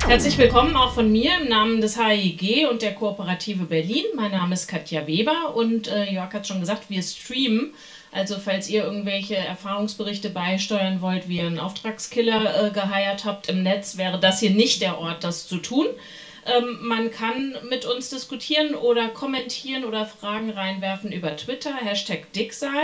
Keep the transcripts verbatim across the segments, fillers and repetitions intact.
Herzlich willkommen auch von mir im Namen des H I G und der Kooperative Berlin. Mein Name ist Katja Weber und äh, Jörg hat schon gesagt, wir streamen. Also falls ihr irgendwelche Erfahrungsberichte beisteuern wollt, wie ihr einen Auftragskiller äh, geheiert habt im Netz, wäre das hier nicht der Ort, das zu tun. Ähm, man kann mit uns diskutieren oder kommentieren oder Fragen reinwerfen über Twitter, Hashtag Dicksal.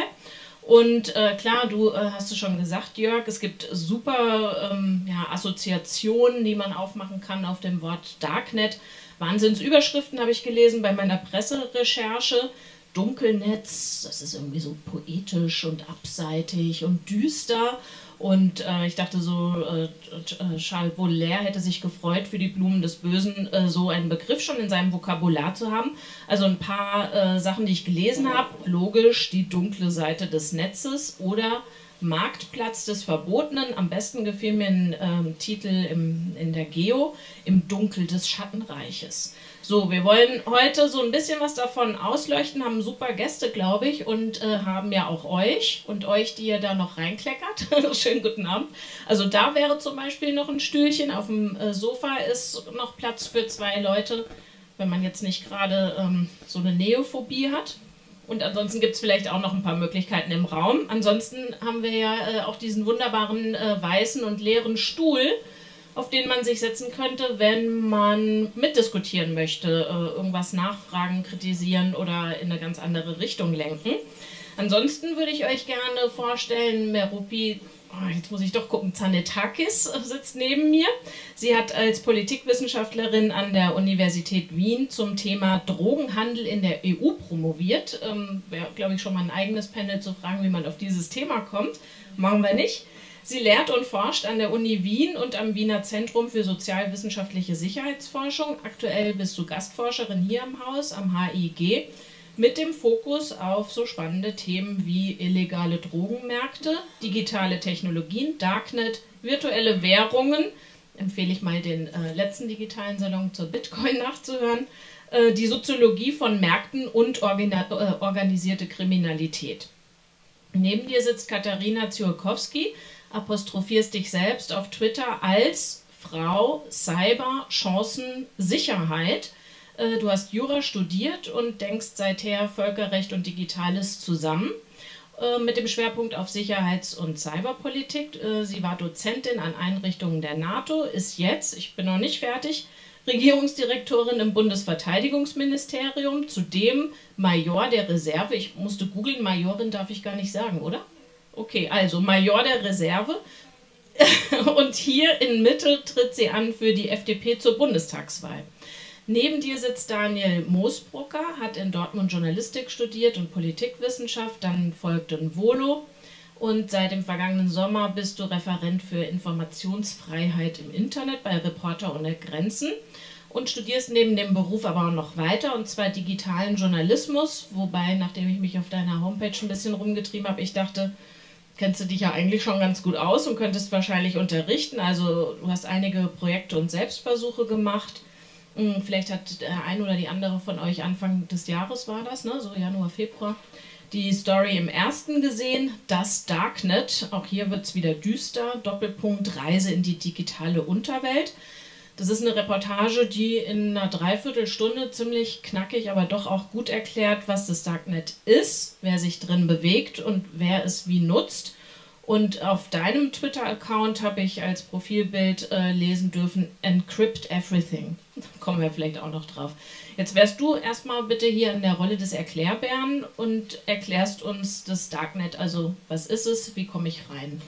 Und äh, klar, du äh, hast es schon gesagt, Jörg, es gibt super ähm, ja, Assoziationen, die man aufmachen kann auf dem Wort Darknet. Wahnsinnsüberschriften habe ich gelesen bei meiner Presserecherche. Dunkelnetz, das ist irgendwie so poetisch und abseitig und düster. Und äh, ich dachte so, äh, Charles Baudelaire hätte sich gefreut, für die Blumen des Bösen äh, so einen Begriff schon in seinem Vokabular zu haben. Also ein paar äh, Sachen, die ich gelesen habe. Logisch, die dunkle Seite des Netzes oder Marktplatz des Verbotenen. Am besten gefiel mir ein äh, Titel im, in der Geo, im Dunkel des Schattenreiches. So, wir wollen heute so ein bisschen was davon ausleuchten, haben super Gäste, glaube ich, und äh, haben ja auch euch und euch, die ihr da noch reinkleckert. Schönen guten Abend. Also da wäre zum Beispiel noch ein Stühlchen, auf dem äh, Sofa ist noch Platz für zwei Leute, wenn man jetzt nicht gerade ähm, so eine Neophobie hat. Und ansonsten gibt es vielleicht auch noch ein paar Möglichkeiten im Raum. Ansonsten haben wir ja äh, auch diesen wunderbaren äh, weißen und leeren Stuhl, auf den man sich setzen könnte, wenn man mitdiskutieren möchte, äh, irgendwas nachfragen, kritisieren oder in eine ganz andere Richtung lenken. Ansonsten würde ich euch gerne vorstellen, Meroupi, oh, jetzt muss ich doch gucken, Zanetakis sitzt neben mir. Sie hat als Politikwissenschaftlerin an der Universität Wien zum Thema Drogenhandel in der E U promoviert. Ähm, wäre, glaube ich, schon mal ein eigenes Panel zu fragen, wie man auf dieses Thema kommt. Machen wir nicht. Sie lehrt und forscht an der Uni Wien und am Wiener Zentrum für sozialwissenschaftliche Sicherheitsforschung. Aktuell bist du Gastforscherin hier im Haus am H I G mit dem Fokus auf so spannende Themen wie illegale Drogenmärkte, digitale Technologien, Darknet, virtuelle Währungen. Empfehle ich mal den äh, letzten digitalen Salon zur Bitcoin nachzuhören. Äh, die Soziologie von Märkten und organa- äh, organisierte Kriminalität. Neben dir sitzt Katharina Ziolkowski, apostrophierst dich selbst auf Twitter als Frau Cyber Chancen Sicherheit. Du hast Jura studiert und denkst seither Völkerrecht und Digitales zusammen mit dem Schwerpunkt auf Sicherheits- und Cyberpolitik. Sie war Dozentin an Einrichtungen der NATO, ist jetzt, ich bin noch nicht fertig, Regierungsdirektorin im Bundesverteidigungsministerium, zudem Major der Reserve. Ich musste googeln, Majorin darf ich gar nicht sagen, oder? Okay, also Major der Reserve. Und hier in Mitte tritt sie an für die F D P zur Bundestagswahl. Neben dir sitzt Daniel Moosbrucker, hat in Dortmund Journalistik studiert und Politikwissenschaft, dann folgte ein Volo. Und seit dem vergangenen Sommer bist du Referent für Informationsfreiheit im Internet bei Reporter ohne Grenzen und studierst neben dem Beruf aber auch noch weiter, und zwar digitalen Journalismus, wobei, nachdem ich mich auf deiner Homepage ein bisschen rumgetrieben habe, ich dachte, kennst du dich ja eigentlich schon ganz gut aus und könntest wahrscheinlich unterrichten. Also du hast einige Projekte und Selbstversuche gemacht. Vielleicht hat der ein oder die andere von euch Anfang des Jahres, war das, ne? So Januar, Februar, die Story im ersten gesehen, das Darknet. Auch hier wird es wieder düster. Doppelpunkt Reise in die digitale Unterwelt. Das ist eine Reportage, die in einer Dreiviertelstunde ziemlich knackig, aber doch auch gut erklärt, was das Darknet ist, wer sich drin bewegt und wer es wie nutzt. Und auf deinem Twitter-Account habe ich als Profilbild äh, lesen dürfen, Encrypt Everything. Da kommen wir vielleicht auch noch drauf. Jetzt wärst du erstmal bitte hier in der Rolle des Erklärbären und erklärst uns das Darknet. Also was ist es, wie komme ich rein?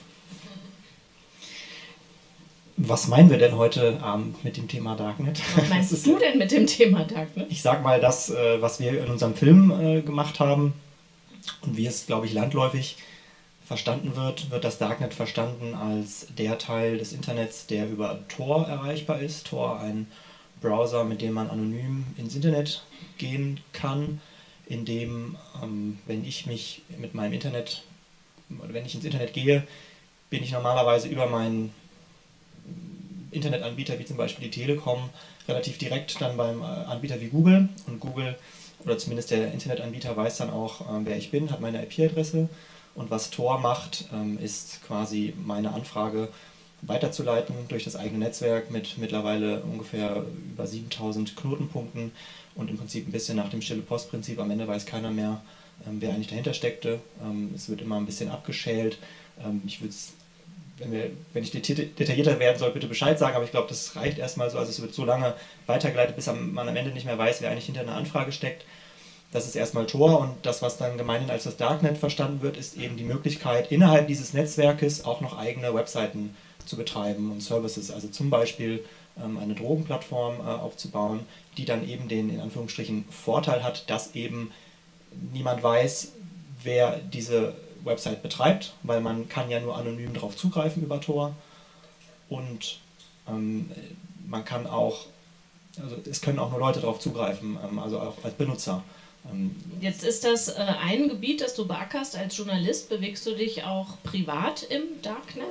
Was meinen wir denn heute Abend mit dem Thema Darknet? Was meinst du denn mit dem Thema Darknet? Ich sag mal das, was wir in unserem Film gemacht haben und wie es, glaube ich, landläufig verstanden wird, wird das Darknet verstanden als der Teil des Internets, der über Tor erreichbar ist. Tor, ein Browser, mit dem man anonym ins Internet gehen kann, in dem, ähm, wenn ich mich mit meinem Internet, oder wenn ich ins Internet gehe, bin ich normalerweise über meinen Internetanbieter, wie zum Beispiel die Telekom, relativ direkt dann beim Anbieter wie Google. Und Google, oder zumindest der Internetanbieter, weiß dann auch, äh, wer ich bin, hat meine I P-Adresse. Und was Tor macht, ähm, ist quasi meine Anfrage weiterzuleiten durch das eigene Netzwerk mit mittlerweile ungefähr über siebentausend Knotenpunkten und im Prinzip ein bisschen nach dem Stille-Post-Prinzip. Am Ende weiß keiner mehr, ähm, wer eigentlich dahinter steckte. Ähm, es wird immer ein bisschen abgeschält. Ähm, ich würde es, wenn, wir, wenn ich detaillierter werden soll, bitte Bescheid sagen, aber ich glaube, das reicht erstmal so. Also es wird so lange weitergeleitet, bis man am Ende nicht mehr weiß, wer eigentlich hinter einer Anfrage steckt. Das ist erstmal Tor, und das, was dann gemeinhin als das Darknet verstanden wird, ist eben die Möglichkeit, innerhalb dieses Netzwerkes auch noch eigene Webseiten zu betreiben und Services, also zum Beispiel ähm, eine Drogenplattform äh, aufzubauen, die dann eben den, in Anführungsstrichen, Vorteil hat, dass eben niemand weiß, wer diese Website betreibt, weil man kann ja nur anonym darauf zugreifen über Tor, und ähm, man kann auch, also es können auch nur Leute darauf zugreifen, ähm, also auch als Benutzer. Jetzt ist das äh, ein Gebiet, das du beackerst als Journalist. Bewegst du dich auch privat im Darknet?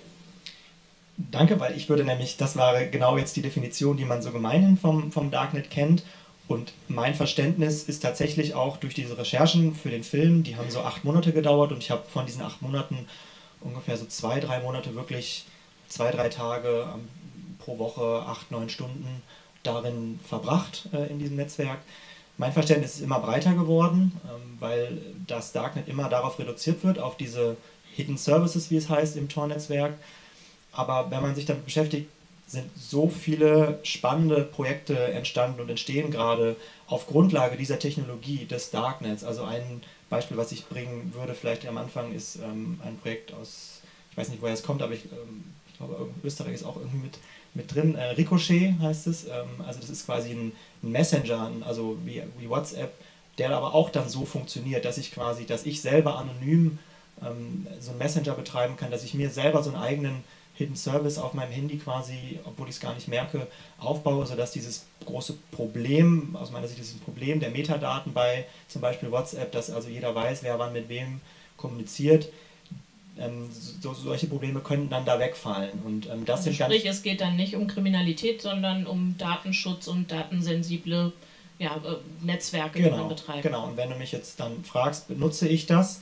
Danke, weil ich würde nämlich, das war genau jetzt die Definition, die man so gemeinhin vom, vom Darknet kennt. Und mein Verständnis ist tatsächlich auch durch diese Recherchen für den Film, die haben so acht Monate gedauert, und ich habe von diesen acht Monaten ungefähr so zwei, drei Monate wirklich zwei, drei Tage ähm, pro Woche, acht, neun Stunden darin verbracht äh, in diesem Netzwerk. Mein Verständnis ist immer breiter geworden, ähm, weil das Darknet immer darauf reduziert wird, auf diese Hidden Services, wie es heißt, im Tor-Netzwerk. Aber wenn man sich damit beschäftigt, sind so viele spannende Projekte entstanden und entstehen gerade auf Grundlage dieser Technologie des Darknets. Also ein Beispiel, was ich bringen würde, vielleicht am Anfang, ist ähm, ein Projekt aus, ich weiß nicht, woher es kommt, aber ich, ähm, ich glaube, Österreich ist auch irgendwie mit, mit drin. Äh, Ricochet heißt es. Ähm, also das ist quasi ein, ein Messenger, also wie, wie WhatsApp, der aber auch dann so funktioniert, dass ich quasi, dass ich selber anonym ähm, so einen Messenger betreiben kann, dass ich mir selber so einen eigenen Hidden Service auf meinem Handy quasi, obwohl ich es gar nicht merke, aufbaue, sodass dieses große Problem, aus meiner Sicht dieses Problem der Metadaten bei zum Beispiel WhatsApp, dass also jeder weiß, wer wann mit wem kommuniziert, ähm, so, solche Probleme können dann da wegfallen. Und ähm, das also sind sprich, es geht dann nicht um Kriminalität, sondern um Datenschutz und datensensible ja, äh, Netzwerke, genau, die man betreibt. Genau, und wenn du mich jetzt dann fragst, benutze ich das?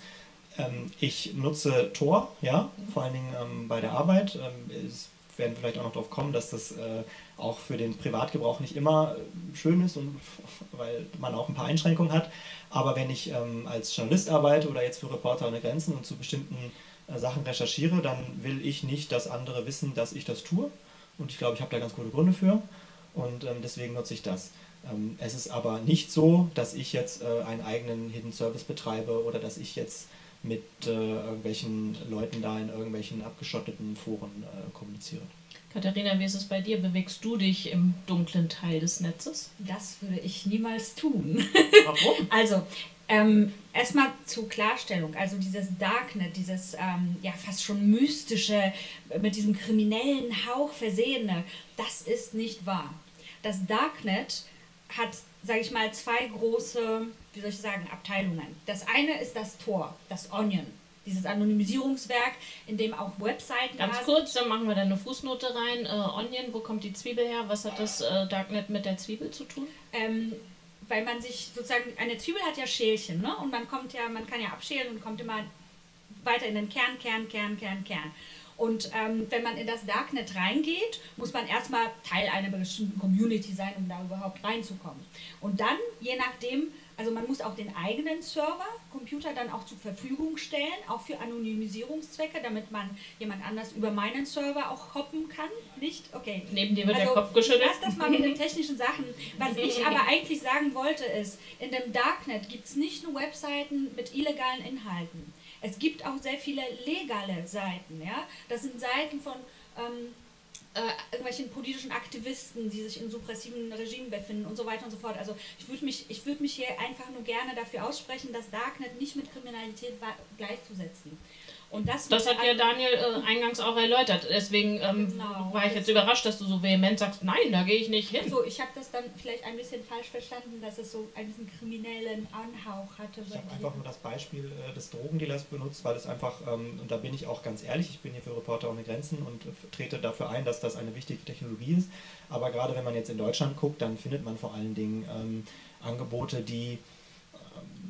Ich nutze Tor, ja, vor allen Dingen ähm, bei der Arbeit. Ähm, es werden vielleicht auch noch darauf kommen, dass das äh, auch für den Privatgebrauch nicht immer äh, schön ist, und weil man auch ein paar Einschränkungen hat. Aber wenn ich ähm, als Journalist arbeite oder jetzt für Reporter ohne Grenzen und zu bestimmten äh, Sachen recherchiere, dann will ich nicht, dass andere wissen, dass ich das tue. Und ich glaube, ich habe da ganz gute Gründe für. Und ähm, deswegen nutze ich das. Ähm, es ist aber nicht so, dass ich jetzt äh, einen eigenen Hidden Service betreibe oder dass ich jetzt mit äh, irgendwelchen Leuten da in irgendwelchen abgeschotteten Foren äh, kommuniziere. Katharina, wie ist es bei dir? Bewegst du dich im dunklen Teil des Netzes? Das würde ich niemals tun. Warum? Also, ähm, erstmal zur Klarstellung, also dieses Darknet, dieses ähm, ja fast schon mystische, mit diesem kriminellen Hauch versehene, das ist nicht wahr. Das Darknet hat, sage ich mal, zwei große, wie soll ich sagen, Abteilungen. Das eine ist das Tor, das Onion, dieses Anonymisierungswerk, in dem auch Webseiten... Ganz kurz, dann machen wir da eine Fußnote rein. Äh, Onion, wo kommt die Zwiebel her? Was hat das äh, Darknet mit der Zwiebel zu tun? Ähm, weil man sich sozusagen, eine Zwiebel hat ja Schälchen, ne? Und man kommt ja, man kann ja abschälen und kommt immer weiter in den Kern, Kern, Kern, Kern, Kern. Und ähm, wenn man in das Darknet reingeht, muss man erstmal Teil einer bestimmten Community sein, um da überhaupt reinzukommen. Und dann, je nachdem, also man muss auch den eigenen Server, Computer dann auch zur Verfügung stellen, auch für Anonymisierungszwecke, damit man jemand anders über meinen Server auch hoppen kann. Nicht? Okay. Neben dir wird also, der Kopf geschüttelt. Lass das mal mit den technischen Sachen. Was ich aber eigentlich sagen wollte ist, in dem Darknet gibt es nicht nur Webseiten mit illegalen Inhalten. Es gibt auch sehr viele legale Seiten. Ja? Das sind Seiten von ähm, äh, irgendwelchen politischen Aktivisten, die sich in suppressiven Regimen befinden und so weiter und so fort. Also ich würde mich, ich würd mich hier einfach nur gerne dafür aussprechen, das Darknet nicht mit Kriminalität gleichzusetzen. Und das das hat ja Daniel äh, eingangs auch erläutert. Deswegen ähm, genau, war ich jetzt überrascht, dass du so vehement sagst, nein, da gehe ich nicht hin. Also ich habe das dann vielleicht ein bisschen falsch verstanden, dass es so einen kriminellen Anhauch hatte. Ich habe einfach nur das Beispiel äh, des Drogendealers benutzt, weil es einfach, ähm, und da bin ich auch ganz ehrlich, ich bin hier für Reporter ohne Grenzen und äh, trete dafür ein, dass das eine wichtige Technologie ist. Aber gerade wenn man jetzt in Deutschland guckt, dann findet man vor allen Dingen ähm, Angebote, die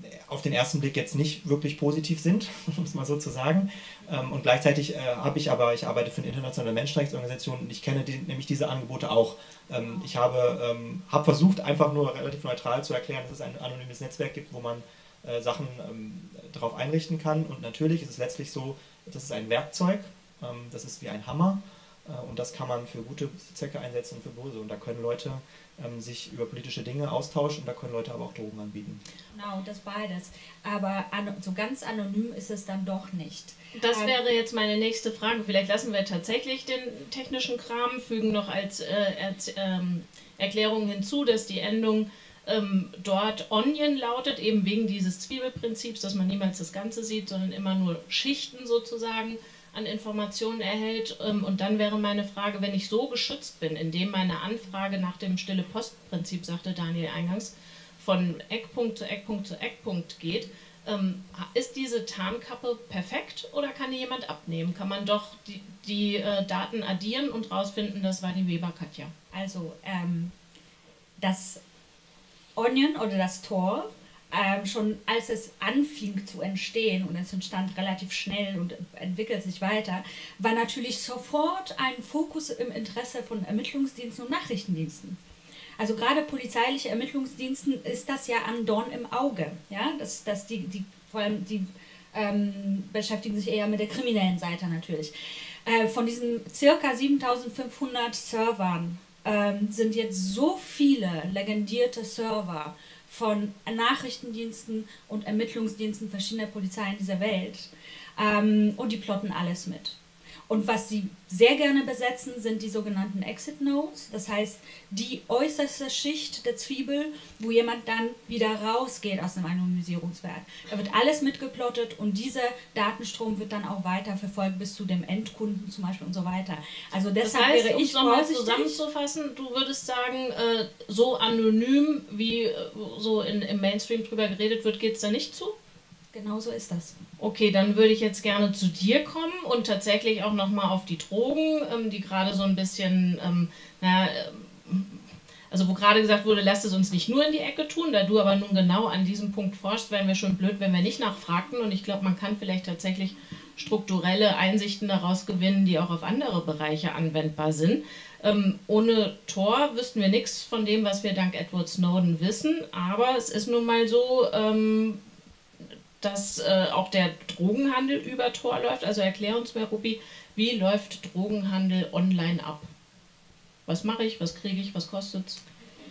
auf den ersten Blick jetzt nicht wirklich positiv sind, um es mal so zu sagen. Ähm, und gleichzeitig äh, habe ich aber, ich arbeite für eine internationale Menschenrechtsorganisation und ich kenne die, nämlich diese Angebote auch. Ähm, ich habe ähm, hab versucht, einfach nur relativ neutral zu erklären, dass es ein anonymes Netzwerk gibt, wo man äh, Sachen ähm, darauf einrichten kann. Und natürlich ist es letztlich so, das ist ein Werkzeug, ähm, das ist wie ein Hammer. Äh, und das kann man für gute Zwecke einsetzen und für böse. Und da können Leute ähm, sich über politische Dinge austauschen und da können Leute aber auch Drogen anbieten. Genau, das beides. Aber an, so ganz anonym ist es dann doch nicht. Das ähm, wäre jetzt meine nächste Frage. Vielleicht lassen wir tatsächlich den technischen Kram, fügen noch als äh, Erz- ähm, Erklärung hinzu, dass die Endung ähm, dort Onion lautet, eben wegen dieses Zwiebelprinzips, dass man niemals das Ganze sieht, sondern immer nur Schichten sozusagen an Informationen erhält. Und dann wäre meine Frage, wenn ich so geschützt bin, indem meine Anfrage nach dem Stille-Post-Prinzip, sagte Daniel eingangs, von Eckpunkt zu Eckpunkt zu Eckpunkt geht, ist diese Tarnkappe perfekt oder kann die jemand abnehmen? Kann man doch die, die äh, Daten addieren und rausfinden, das war die Weber-Katja? Also ähm, das Onion oder das Tor, Ähm, schon als es anfing zu entstehen, und es entstand relativ schnell und entwickelt sich weiter, war natürlich sofort ein Fokus im Interesse von Ermittlungsdiensten und Nachrichtendiensten. Also gerade polizeiliche Ermittlungsdiensten ist das ja ein Dorn im Auge. Ja? Das, das die, die, vor allem die ähm, beschäftigen sich eher mit der kriminellen Seite natürlich. Äh, von diesen circa siebentausendfünfhundert Servern ähm, sind jetzt so viele legendierte Server von Nachrichtendiensten und Ermittlungsdiensten verschiedener Polizeien dieser Welt. Ähm, und die plotten alles mit. Und was sie sehr gerne besetzen, sind die sogenannten Exit Nodes, das heißt die äußerste Schicht der Zwiebel, wo jemand dann wieder rausgeht aus dem Anonymisierungswerk. Da wird alles mitgeplottet und dieser Datenstrom wird dann auch weiter verfolgt bis zu dem Endkunden zum Beispiel und so weiter. Also deshalb das heißt, wäre um ich es nochmal vorsichtig. zusammenzufassen, du würdest sagen, äh, so anonym, wie äh, so in, im Mainstream drüber geredet wird, geht es da nicht zu? Genau so ist das. Okay, dann würde ich jetzt gerne zu dir kommen und tatsächlich auch nochmal auf die Drogen, ähm, die gerade so ein bisschen, ähm, naja, ähm, also wo gerade gesagt wurde, lasst es uns nicht nur in die Ecke tun, da du aber nun genau an diesem Punkt forschst, wären wir schon blöd, wenn wir nicht nachfragten, und ich glaube, man kann vielleicht tatsächlich strukturelle Einsichten daraus gewinnen, die auch auf andere Bereiche anwendbar sind. Ähm, ohne Tor wüssten wir nichts von dem, was wir dank Edward Snowden wissen, aber es ist nun mal so, ähm, dass äh, auch der Drogenhandel über Tor läuft. Also erklär uns mal, Ruby, wie läuft Drogenhandel online ab? Was mache ich, was kriege ich, was kostet es?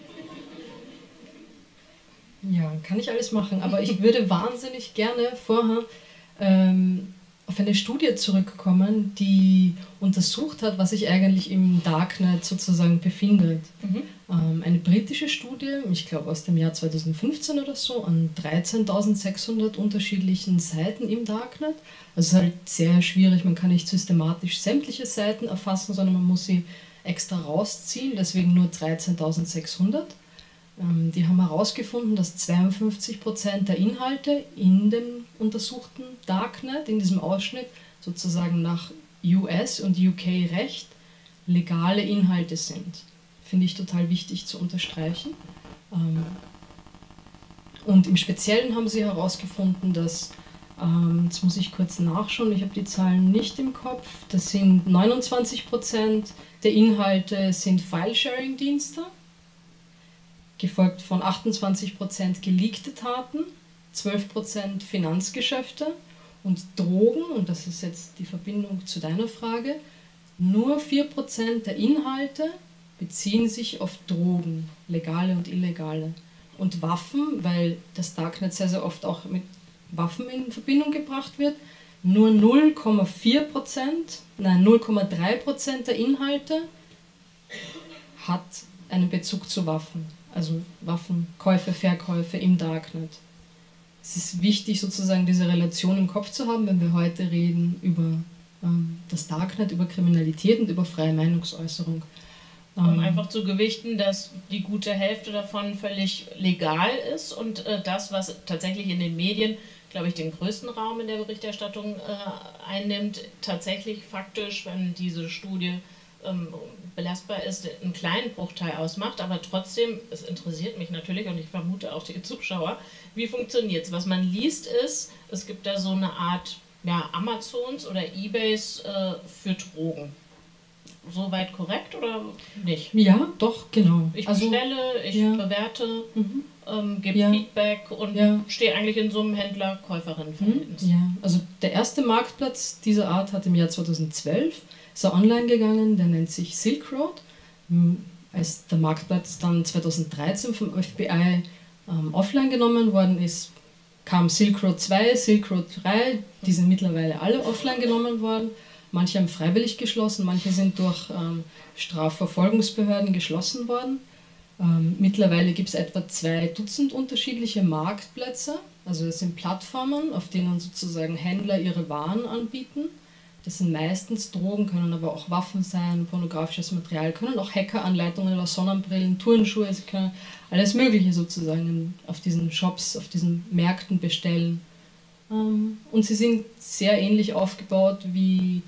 Ja, kann ich alles machen, aber ich würde wahnsinnig gerne vorher ähm, auf eine Studie zurückkommen, die untersucht hat, was sich eigentlich im Darknet sozusagen befindet. Mhm. Ähm, eine britische Studie, ich glaube aus dem Jahr zweitausendfünfzehn oder so, an dreizehntausendsechshundert unterschiedlichen Seiten im Darknet. Also es ist halt sehr schwierig, man kann nicht systematisch sämtliche Seiten erfassen, sondern man muss sie extra rausziehen, deswegen nur dreizehntausendsechshundert. Ähm, die haben herausgefunden, dass zweiundfünfzig Prozent der Inhalte in dem untersuchten Darknet, in diesem Ausschnitt, sozusagen nach U S- und U K-Recht legale Inhalte sind. Finde ich total wichtig zu unterstreichen. Ähm, und im Speziellen haben sie herausgefunden, dass, ähm, jetzt muss ich kurz nachschauen, ich habe die Zahlen nicht im Kopf, das sind neunundzwanzig Prozent der Inhalte sind File-Sharing-Dienste, gefolgt von achtundzwanzig Prozent geleakte Taten, zwölf Prozent Finanzgeschäfte und Drogen, und das ist jetzt die Verbindung zu deiner Frage, nur vier Prozent der Inhalte beziehen sich auf Drogen, legale und illegale. Und Waffen, weil das Darknet sehr, sehr oft auch mit Waffen in Verbindung gebracht wird, nur null Komma vier Prozent, nein, null Komma drei Prozent der Inhalte hat einen Bezug zu Waffen. Also Waffenkäufe, Verkäufe im Darknet. Es ist wichtig, sozusagen diese Relation im Kopf zu haben, wenn wir heute reden über ähm, das Darknet, über Kriminalität und über freie Meinungsäußerung. Um einfach zu gewichten, dass die gute Hälfte davon völlig legal ist und äh, das, was tatsächlich in den Medien, glaube ich, den größten Raum in der Berichterstattung äh, einnimmt, tatsächlich faktisch, wenn diese Studie ähm, belastbar ist, einen kleinen Bruchteil ausmacht, aber trotzdem, es interessiert mich natürlich und ich vermute auch die Zuschauer, wie funktioniert es? Was man liest ist, es gibt da so eine Art ja, Amazons oder Ebays äh, für Drogen. Soweit korrekt oder nicht? Ja, doch, genau. Ich also, bestelle, ich ja. bewerte, Mhm. ähm, gebe Ja. Feedback und Ja. stehe eigentlich in so einem Händler-Käuferinnen-Verhältnis. Ja, also der erste Marktplatz dieser Art hat im Jahr zweitausendzwölf, ist er online gegangen, der nennt sich Silk Road. Als der Marktplatz dann zweitausenddreizehn vom F B I ähm, offline genommen worden ist, kam Silk Road zwei, Silk Road drei, die sind mittlerweile alle offline genommen worden. Manche haben freiwillig geschlossen, manche sind durch ähm, Strafverfolgungsbehörden geschlossen worden. Ähm, mittlerweile gibt es etwa zwei Dutzend unterschiedliche Marktplätze. Also es sind Plattformen, auf denen sozusagen Händler ihre Waren anbieten. Das sind meistens Drogen, können aber auch Waffen sein, pornografisches Material, können auch Hackeranleitungen oder Sonnenbrillen, Turnschuhe, sie können alles Mögliche sozusagen auf diesen Shops, auf diesen Märkten bestellen. Ähm, und sie sind sehr ähnlich aufgebaut, wie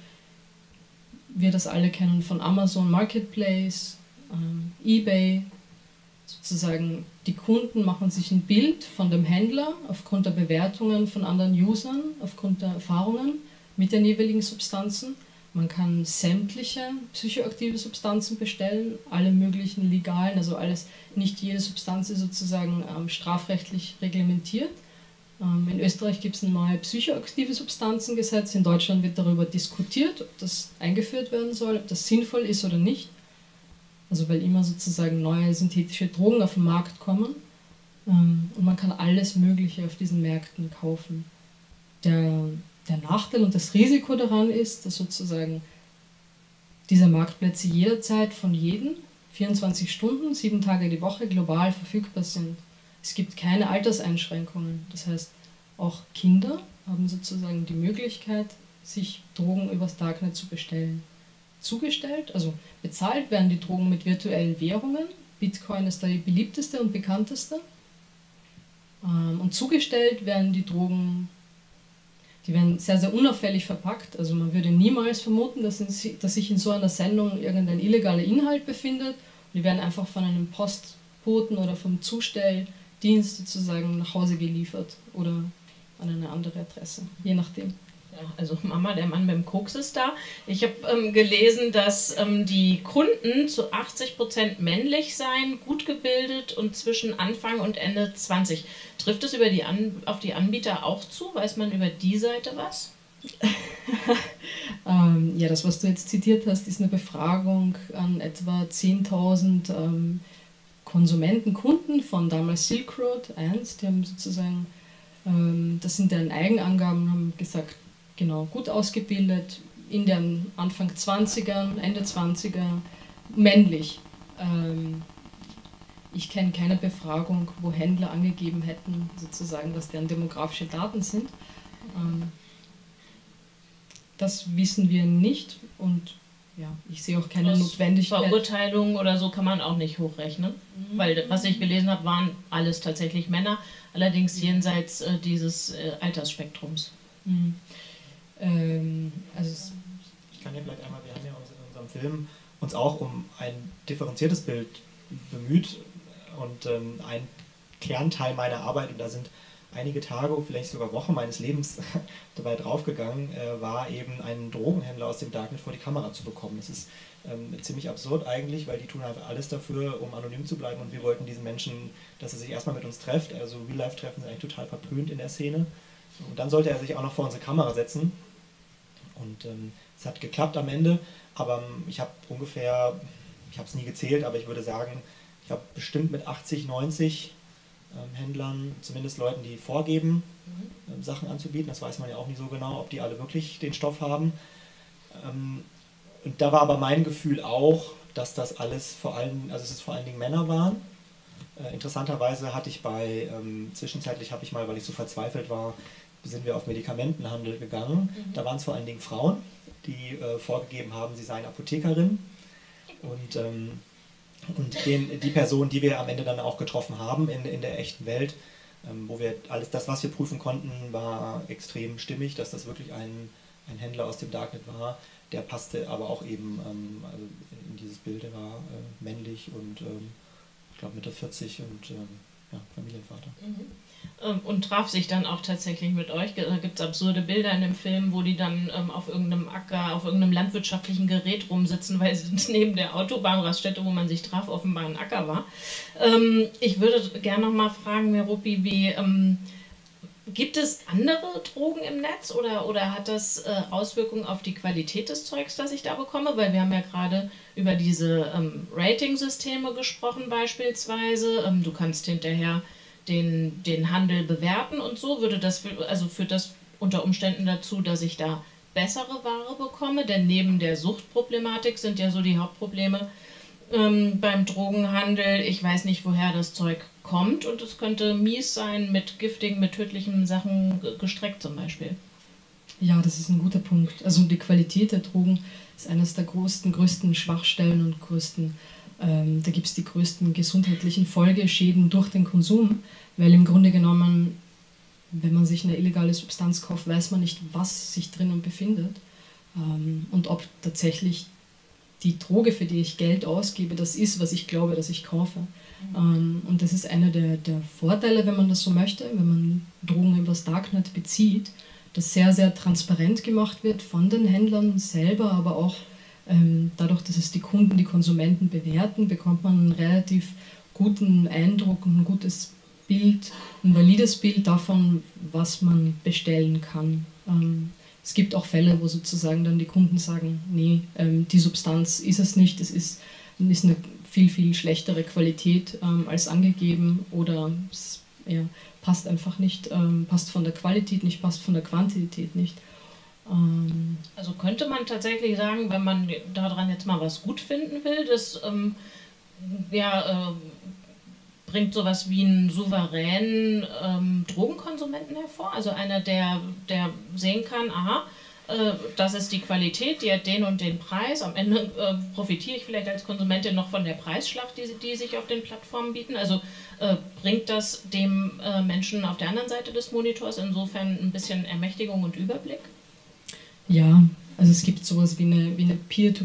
wir das alle kennen von Amazon Marketplace, ähm, eBay. Sozusagen die Kunden machen sich ein Bild von dem Händler aufgrund der Bewertungen von anderen Usern, aufgrund der Erfahrungen mit den jeweiligen Substanzen. Man kann sämtliche psychoaktive Substanzen bestellen, alle möglichen legalen, also alles, nicht jede Substanz ist sozusagen ähm, strafrechtlich reglementiert. Ähm, in Österreich gibt es ein neues psychoaktive Substanzengesetz, in Deutschland wird darüber diskutiert, ob das eingeführt werden soll, ob das sinnvoll ist oder nicht. Also weil immer sozusagen neue synthetische Drogen auf den Markt kommen ähm, und man kann alles Mögliche auf diesen Märkten kaufen. Der, der Nachteil und das Risiko daran ist, dass sozusagen diese Marktplätze jederzeit von jedem, vierundzwanzig Stunden, sieben Tage die Woche global verfügbar sind. Es gibt keine Alterseinschränkungen. Das heißt, auch Kinder haben sozusagen die Möglichkeit, sich Drogen übers Darknet zu bestellen. Zugestellt, also bezahlt werden die Drogen mit virtuellen Währungen. Bitcoin ist da die beliebteste und bekannteste. Und zugestellt werden die Drogen, die werden sehr, sehr unauffällig verpackt. Also man würde niemals vermuten, dass, in, dass sich in so einer Sendung irgendein illegaler Inhalt befindet. Und die werden einfach von einem Postboten oder vom Zustelldienst sozusagen nach Hause geliefert oder an eine andere Adresse, je nachdem. Ja, also Mama, der Mann mit dem Koks ist da. Ich habe ähm, gelesen, dass ähm, die Kunden zu achtzig Prozent männlich seien, gut gebildet und zwischen Anfang und Ende zwanzig. Trifft es über die An auf die Anbieter auch zu? Weiß man über die Seite was? ähm, ja, das, was du jetzt zitiert hast, ist eine Befragung an etwa zehntausend ähm, Konsumenten, Kunden von damals Silk Road eins. Die haben sozusagen, ähm, das sind deren Eigenangaben, haben gesagt, genau, gut ausgebildet, in den Anfang zwanzigern, Ende zwanziger, männlich. Ähm, ich kenne keine Befragung, wo Händler angegeben hätten, sozusagen, dass deren demografische Daten sind. Ähm, das wissen wir nicht und ja, ich sehe auch keine Aus Notwendigkeit. Verurteilungen oder so kann man auch nicht hochrechnen, mhm. weil was ich gelesen habe, waren alles tatsächlich Männer, allerdings jenseits äh, dieses äh, Altersspektrums. Mhm. Ähm, also ich kann ja vielleicht einmal, wir haben ja uns in unserem Film uns auch um ein differenziertes Bild bemüht und ähm, ein Kernteil meiner Arbeit, und da sind einige Tage, vielleicht sogar Wochen meines Lebens dabei draufgegangen, äh, war eben einen Drogenhändler aus dem Darknet vor die Kamera zu bekommen. Das ist ähm, ziemlich absurd eigentlich, weil die tun halt alles dafür, um anonym zu bleiben, und wir wollten diesen Menschen, dass er sich erstmal mit uns trefft, also Real-Life-Treffen sind eigentlich total verpönt in der Szene. Und dann sollte er sich auch noch vor unsere Kamera setzen. Und ähm, es hat geklappt am Ende, aber ähm, ich habe ungefähr, ich habe es nie gezählt, aber ich würde sagen, ich habe bestimmt mit achtzig, neunzig ähm, Händlern, zumindest Leuten, die vorgeben, ähm, Sachen anzubieten, das weiß man ja auch nie so genau, ob die alle wirklich den Stoff haben. Ähm, und da war aber mein Gefühl auch, dass das alles vor allem, also dass es vor allen Dingen Männer waren. Äh, interessanterweise hatte ich bei, ähm, zwischenzeitlich habe ich mal, weil ich so verzweifelt war, sind wir auf Medikamentenhandel gegangen. Mhm. Da waren es vor allen Dingen Frauen, die äh, vorgegeben haben, sie seien Apothekerin. Und, ähm, und den, die Person, die wir am Ende dann auch getroffen haben in, in der echten Welt, ähm, wo wir alles das, was wir prüfen konnten, war extrem stimmig, dass das wirklich ein ein Händler aus dem Darknet war. Der passte aber auch eben ähm, also in dieses Bild. Er war äh, männlich und ähm, ich glaube Mitte vierzig und ähm, ja, Familienvater. Mhm. Und traf sich dann auch tatsächlich mit euch. Da gibt es absurde Bilder in dem Film, wo die dann ähm, auf irgendeinem Acker, auf irgendeinem landwirtschaftlichen Gerät rumsitzen, weil es neben der Autobahnraststätte, wo man sich traf, offenbar ein Acker war. Ähm, ich würde gerne noch mal fragen, Meropi, wie ähm, gibt es andere Drogen im Netz oder, oder hat das äh, Auswirkungen auf die Qualität des Zeugs, das ich da bekomme? Weil wir haben ja gerade über diese ähm, Rating-Systeme gesprochen beispielsweise. Ähm, du kannst hinterher den, den Handel bewerten und so. Würde das für, also führt das unter Umständen dazu, dass ich da bessere Ware bekomme? Denn neben der Suchtproblematik sind ja so die Hauptprobleme ähm, beim Drogenhandel. Ich weiß nicht, woher das Zeug kommt und es könnte mies sein, mit giftigen, mit tödlichen Sachen gestreckt zum Beispiel. Ja, das ist ein guter Punkt. Also die Qualität der Drogen ist eines der größten, größten Schwachstellen und größten, ähm, da gibt es die größten gesundheitlichen Folgeschäden durch den Konsum, weil im Grunde genommen, wenn man sich eine illegale Substanz kauft, weiß man nicht, was sich drinnen befindet ähm, und ob tatsächlich die Droge, für die ich Geld ausgebe, das ist, was ich glaube, dass ich kaufe. Ähm, und das ist einer der, der Vorteile, wenn man das so möchte, wenn man Drogen über das Darknet bezieht, dass sehr, sehr transparent gemacht wird von den Händlern selber, aber auch ähm, dadurch, dass es die Kunden, die Konsumenten bewerten, bekommt man einen relativ guten Eindruck und ein gutes Bild, ein valides Bild davon, was man bestellen kann. Ähm, es gibt auch Fälle, wo sozusagen dann die Kunden sagen, nee, ähm, die Substanz ist es nicht, es ist, ist eine viel, viel schlechtere Qualität ähm, als angegeben oder es ja, passt einfach nicht, ähm, passt von der Qualität nicht, passt von der Quantität nicht. Ähm, also könnte man tatsächlich sagen, wenn man daran jetzt mal was gut finden will, das ähm, ja, äh, bringt sowas wie einen souveränen ähm, Drogenkonsumenten hervor, also einer, der, der sehen kann, aha, das ist die Qualität, die hat den und den Preis. Am Ende äh, profitiere ich vielleicht als Konsumentin noch von der Preisschlacht, die, die sich auf den Plattformen bieten. Also äh, bringt das dem äh, Menschen auf der anderen Seite des Monitors insofern ein bisschen Ermächtigung und Überblick? Ja, also es gibt sowas wie eine, wie eine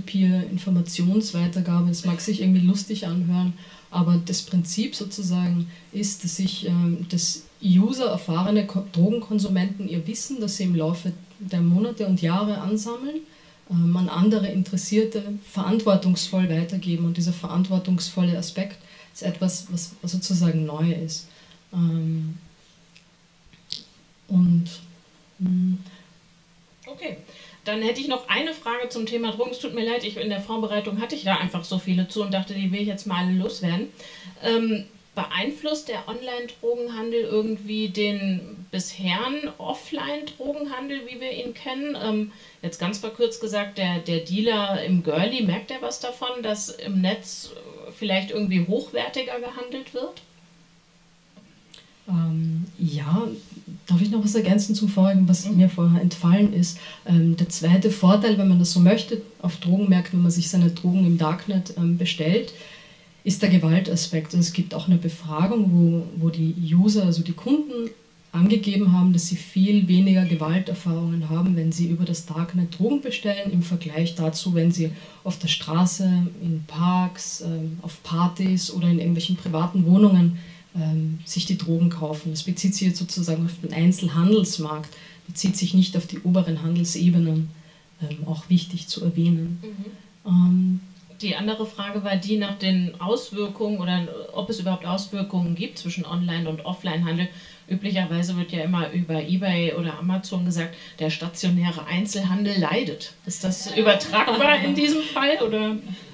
Peer-to-Peer-Informationsweitergabe. Das mag sich irgendwie lustig anhören, aber das Prinzip sozusagen ist, dass sich ähm, das User, erfahrene Drogenkonsumenten ihr Wissen, das sie im Laufe der Monate und Jahre ansammeln, ähm, an andere Interessierte verantwortungsvoll weitergeben. Und dieser verantwortungsvolle Aspekt ist etwas, was, was sozusagen neu ist. Ähm, und mh, okay. Dann hätte ich noch eine Frage zum Thema Drogen. Es tut mir leid, ich, in der Vorbereitung hatte ich da einfach so viele zu und dachte, die will ich jetzt mal alle loswerden. Ähm, beeinflusst der Online-Drogenhandel irgendwie den bisherigen Offline-Drogenhandel, wie wir ihn kennen? Ähm, jetzt ganz verkürzt gesagt, der, der Dealer im Girlie, merkt er was davon, dass im Netz vielleicht irgendwie hochwertiger gehandelt wird? Ähm, ja, darf ich noch was ergänzen zum vorigen, was mhm. mir vorher entfallen ist? Ähm, der zweite Vorteil, wenn man das so möchte, auf Drogenmärkten, wenn man sich seine Drogen im Darknet ähm, bestellt, ist der Gewaltaspekt. Also es gibt auch eine Befragung, wo, wo die User, also die Kunden, angegeben haben, dass sie viel weniger Gewalterfahrungen haben, wenn sie über das Darknet Drogen bestellen, im Vergleich dazu, wenn sie auf der Straße, in Parks, ähm, auf Partys oder in irgendwelchen privaten Wohnungen ähm, sich die Drogen kaufen. Das bezieht sich jetzt sozusagen auf den Einzelhandelsmarkt, bezieht sich nicht auf die oberen Handelsebenen, ähm, auch wichtig zu erwähnen. Mhm. Ähm, Die andere Frage war die nach den Auswirkungen oder ob es überhaupt Auswirkungen gibt zwischen Online- und Offline-Handel. Üblicherweise wird ja immer über eBay oder Amazon gesagt, der stationäre Einzelhandel leidet. Ist das übertragbar in diesem Fall? Oder?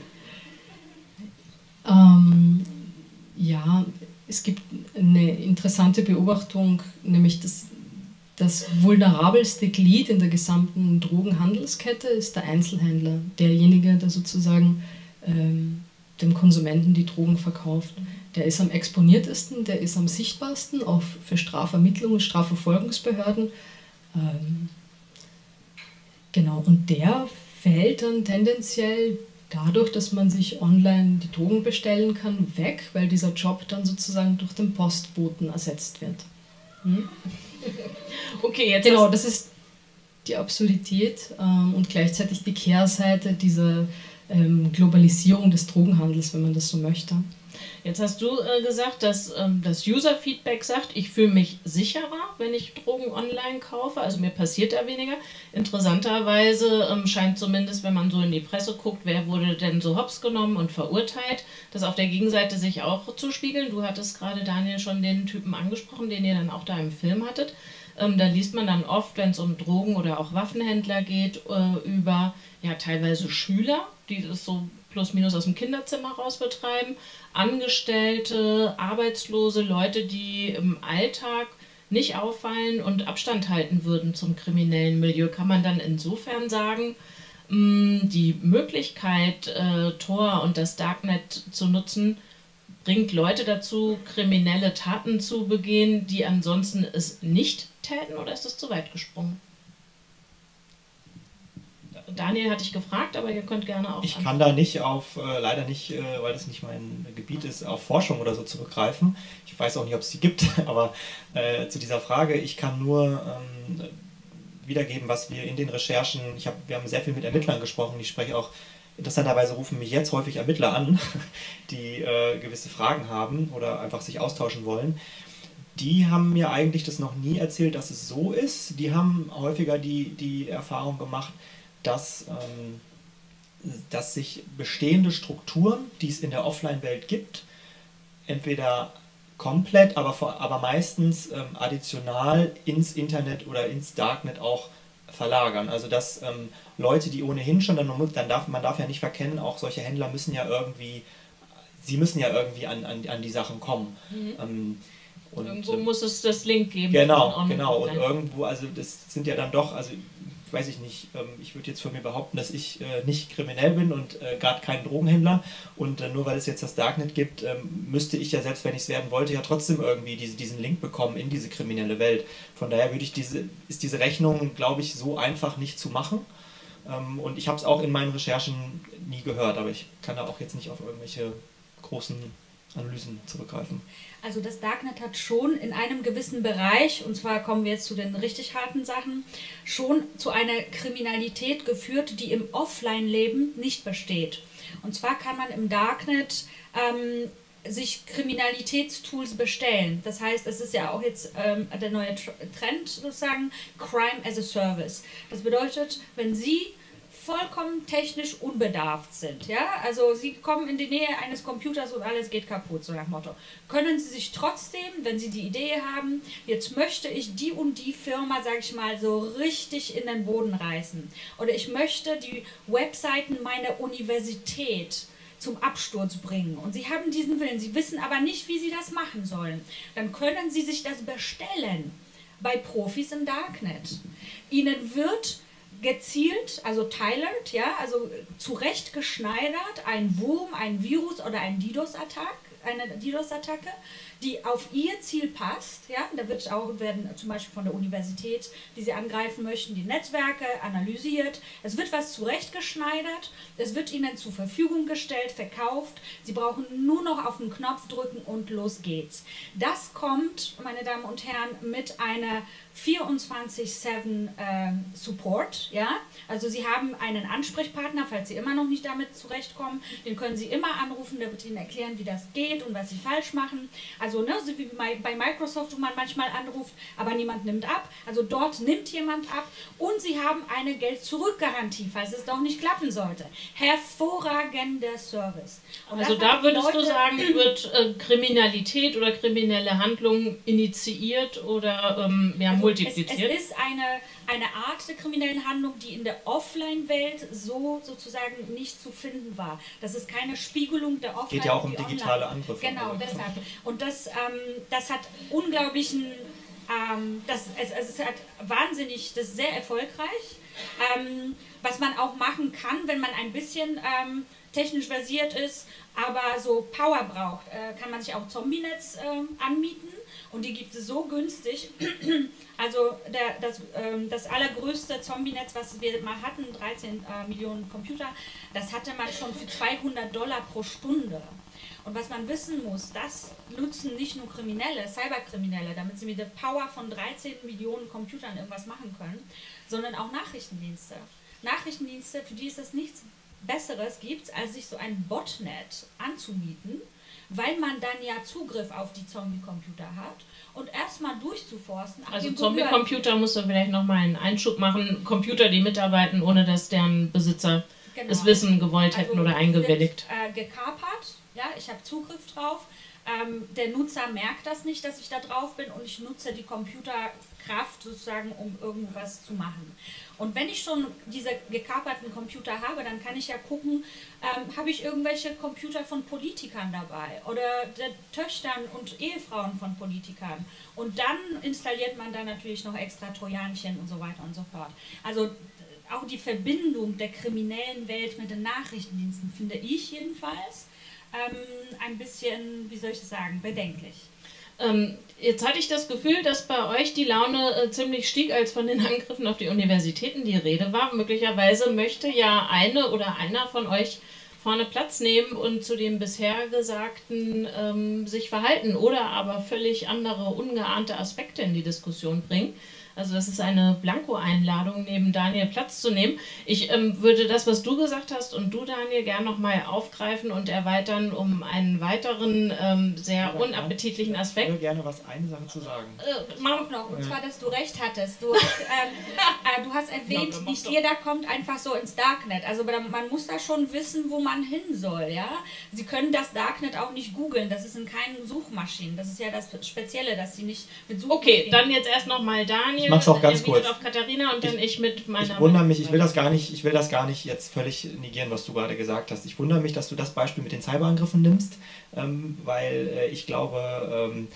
Ähm, ja, es gibt eine interessante Beobachtung, nämlich dass das vulnerabelste Glied in der gesamten Drogenhandelskette ist der Einzelhändler, derjenige, der sozusagen ähm, dem Konsumenten die Drogen verkauft. Der ist am exponiertesten, der ist am sichtbarsten, auch für Strafvermittlung und Strafverfolgungsbehörden. Ähm, genau, und der fällt dann tendenziell dadurch, dass man sich online die Drogen bestellen kann, weg, weil dieser Job dann sozusagen durch den Postboten ersetzt wird. Hm? Okay, jetzt genau, das ist die Absurdität ähm, und gleichzeitig die Kehrseite dieser ähm, Globalisierung des Drogenhandels, wenn man das so möchte. Jetzt hast du äh, gesagt, dass ähm, das User-Feedback sagt, ich fühle mich sicherer, wenn ich Drogen online kaufe, also mir passiert da weniger. Interessanterweise ähm, scheint zumindest, wenn man so in die Presse guckt, wer wurde denn so hops genommen und verurteilt, das auf der Gegenseite sich auch zu spiegeln. Du hattest gerade, Daniel, schon den Typen angesprochen, den ihr dann auch da im Film hattet. Ähm, da liest man dann oft, wenn es um Drogen- oder auch Waffenhändler geht, äh, über ja teilweise Schüler, die das so plus minus aus dem Kinderzimmer raus betreiben, Angestellte, Arbeitslose, Leute, die im Alltag nicht auffallen und Abstand halten würden zum kriminellen Milieu. Kann man dann insofern sagen, die Möglichkeit, äh, Tor und das Darknet zu nutzen, bringt Leute dazu, kriminelle Taten zu begehen, die ansonsten es nicht täten, oder ist das zu weit gesprungen? Daniel hatte ich gefragt, aber ihr könnt gerne auch... Ich kann da nicht auf, äh, leider nicht, äh, weil das nicht mein Gebiet ist, auf Forschung oder so zurückgreifen. Ich weiß auch nicht, ob es die gibt, aber äh, zu dieser Frage, ich kann nur ähm, wiedergeben, was wir in den Recherchen, ich hab, wir haben sehr viel mit Ermittlern gesprochen, ich spreche auch, interessanterweise rufen mich jetzt häufig Ermittler an, die äh, gewisse Fragen haben oder einfach sich austauschen wollen. Die haben mir eigentlich das noch nie erzählt, dass es so ist. Die haben häufiger die, die Erfahrung gemacht, dass, ähm, dass sich bestehende Strukturen, die es in der Offline-Welt gibt, entweder komplett, aber, vor, aber meistens ähm, additional ins Internet oder ins Darknet auch verlagern. Also dass ähm, Leute, die ohnehin schon, dann, dann darf man darf ja nicht verkennen, auch solche Händler müssen ja irgendwie, sie müssen ja irgendwie an, an, an die Sachen kommen. Mhm. Ähm, und, irgendwo muss es das Link geben. Genau, genau. Und irgendwo, also das sind ja dann doch, also weiß ich nicht, ich würde jetzt von mir behaupten, dass ich nicht kriminell bin und gerade kein Drogenhändler und nur weil es jetzt das Darknet gibt, müsste ich ja, selbst wenn ich es werden wollte, ja trotzdem irgendwie diese, diesen Link bekommen in diese kriminelle Welt. Von daher würde ich diese, ist diese Rechnung, glaube ich, so einfach nicht zu machen und ich habe es auch in meinen Recherchen nie gehört, aber ich kann da auch jetzt nicht auf irgendwelche großen Analysen zurückgreifen. Also das Darknet hat schon in einem gewissen Bereich, und zwar kommen wir jetzt zu den richtig harten Sachen, schon zu einer Kriminalität geführt, die im Offline-Leben nicht besteht. Und zwar kann man im Darknet ähm, sich Kriminalitätstools bestellen. Das heißt, es ist ja auch jetzt ähm, der neue Trend sozusagen, Crime as a Service. Das bedeutet, wenn Sie vollkommen technisch unbedarft sind, ja, also Sie kommen in die Nähe eines Computers und alles geht kaputt, so nach Motto, können Sie sich trotzdem, wenn Sie die Idee haben, jetzt möchte ich die und die Firma, sage ich mal, so richtig in den Boden reißen oder ich möchte die Webseiten meiner Universität zum Absturz bringen und Sie haben diesen Willen, Sie wissen aber nicht, wie Sie das machen sollen, dann können Sie sich das bestellen bei Profis im Darknet. Ihnen wird gezielt, also tailored, ja, also zurechtgeschneidert, ein Wurm, ein Virus oder ein DDoS-Attack, eine DDoS-Attacke, die auf ihr Ziel passt, ja, da wird auch, werden zum Beispiel von der Universität, die sie angreifen möchten, die Netzwerke analysiert, es wird was zurechtgeschneidert, es wird ihnen zur Verfügung gestellt, verkauft, sie brauchen nur noch auf den Knopf drücken und los geht's. Das kommt, meine Damen und Herren, mit einer vierundzwanzig sieben äh, Support, ja, also Sie haben einen Ansprechpartner, falls Sie immer noch nicht damit zurechtkommen, den können Sie immer anrufen, der wird Ihnen erklären, wie das geht und was Sie falsch machen, also ne, so wie bei Microsoft, wo man manchmal anruft, aber niemand nimmt ab, also dort nimmt jemand ab und Sie haben eine Geld-Zurück-Garantie, falls es doch nicht klappen sollte. Hervorragender Service. Und also da würdest Leute, du sagen, wird äh, Kriminalität oder kriminelle Handlungen initiiert oder ähm, ja, also multipliziert? Es, es ist eine, eine Art der kriminellen Handlung, die in der Offline-Welt so sozusagen nicht zu finden war. Das ist keine Spiegelung der Offline-Welt. Geht ja auch um digitale Angriffe. Genau, deshalb. Und das, ähm, das hat unglaublichen, ähm, das, es, es hat wahnsinnig, das ist sehr erfolgreich. Ähm, was man auch machen kann, wenn man ein bisschen ähm, technisch versiert ist, aber so Power braucht, äh, kann man sich auch Zombie-Netz äh, anmieten und die gibt es so günstig. Also der, das, ähm, das allergrößte Zombie-Netz, was wir mal hatten, dreizehn äh, Millionen Computer, das hatte man schon für zweihundert Dollar pro Stunde. Und was man wissen muss, das nutzen nicht nur Kriminelle, Cyberkriminelle, damit sie mit der Power von dreizehn Millionen Computern irgendwas machen können, sondern auch Nachrichtendienste. Nachrichtendienste, für die ist das nichts Besseres gibt, als sich so ein Botnet anzumieten, weil man dann ja Zugriff auf die Zombie-Computer hat und erstmal durchzuforsten. Also Zombie-Computer musst du vielleicht nochmal einen Einschub machen, Computer, die mitarbeiten, ohne dass deren Besitzer genau. es wissen, gewollt hätten also oder eingewilligt. Wird, äh, gekapert, ja, ich habe Zugriff drauf. Ähm, der Nutzer merkt das nicht, dass ich da drauf bin und ich nutze die Computerkraft sozusagen, um irgendwas zu machen. Und wenn ich schon diese gekaperten Computer habe, dann kann ich ja gucken, ähm, habe ich irgendwelche Computer von Politikern dabei oder der Töchtern und Ehefrauen von Politikern. Und dann installiert man da natürlich noch extra Trojanchen und so weiter und so fort. Also auch die Verbindung der kriminellen Welt mit den Nachrichtendiensten finde ich jedenfalls ähm, ein bisschen, wie soll ich das sagen, bedenklich. Ähm, jetzt hatte ich das Gefühl, dass bei euch die Laune äh, ziemlich stieg, als von den Angriffen auf die Universitäten die Rede war. Möglicherweise möchte ja eine oder einer von euch vorne Platz nehmen und zu dem bisher Gesagten ähm, sich verhalten oder aber völlig andere, ungeahnte Aspekte in die Diskussion bringen. Also das ist eine Blanko-Einladung, neben Daniel Platz zu nehmen. Ich ähm, würde das, was du gesagt hast und du, Daniel, gern nochmal aufgreifen und erweitern um einen weiteren ähm, sehr ja, unappetitlichen Aspekt. Ich würde gerne was eine Sache zu sagen. Äh, Mach noch, und zwar, dass du recht hattest. Du hast, ähm, äh, du hast erwähnt, ja, nicht jeder kommt einfach so ins Darknet. Also man muss da schon wissen, wo man hin soll. Ja? Sie können das Darknet auch nicht googeln. Das ist in keinen Suchmaschinen. Das ist ja das Spezielle, dass sie nicht mit Suchmaschinen... Okay, dann jetzt erst nochmal Daniel. Ich mach's auch ganz kurz. Auf Katharina und dann ich, ich mit meiner... Ich wundere mich, ich will das gar nicht, ich will das gar nicht jetzt völlig negieren, was du gerade gesagt hast. Ich wundere mich, dass du das Beispiel mit den Cyberangriffen nimmst, ähm, weil äh, ich glaube, ähm,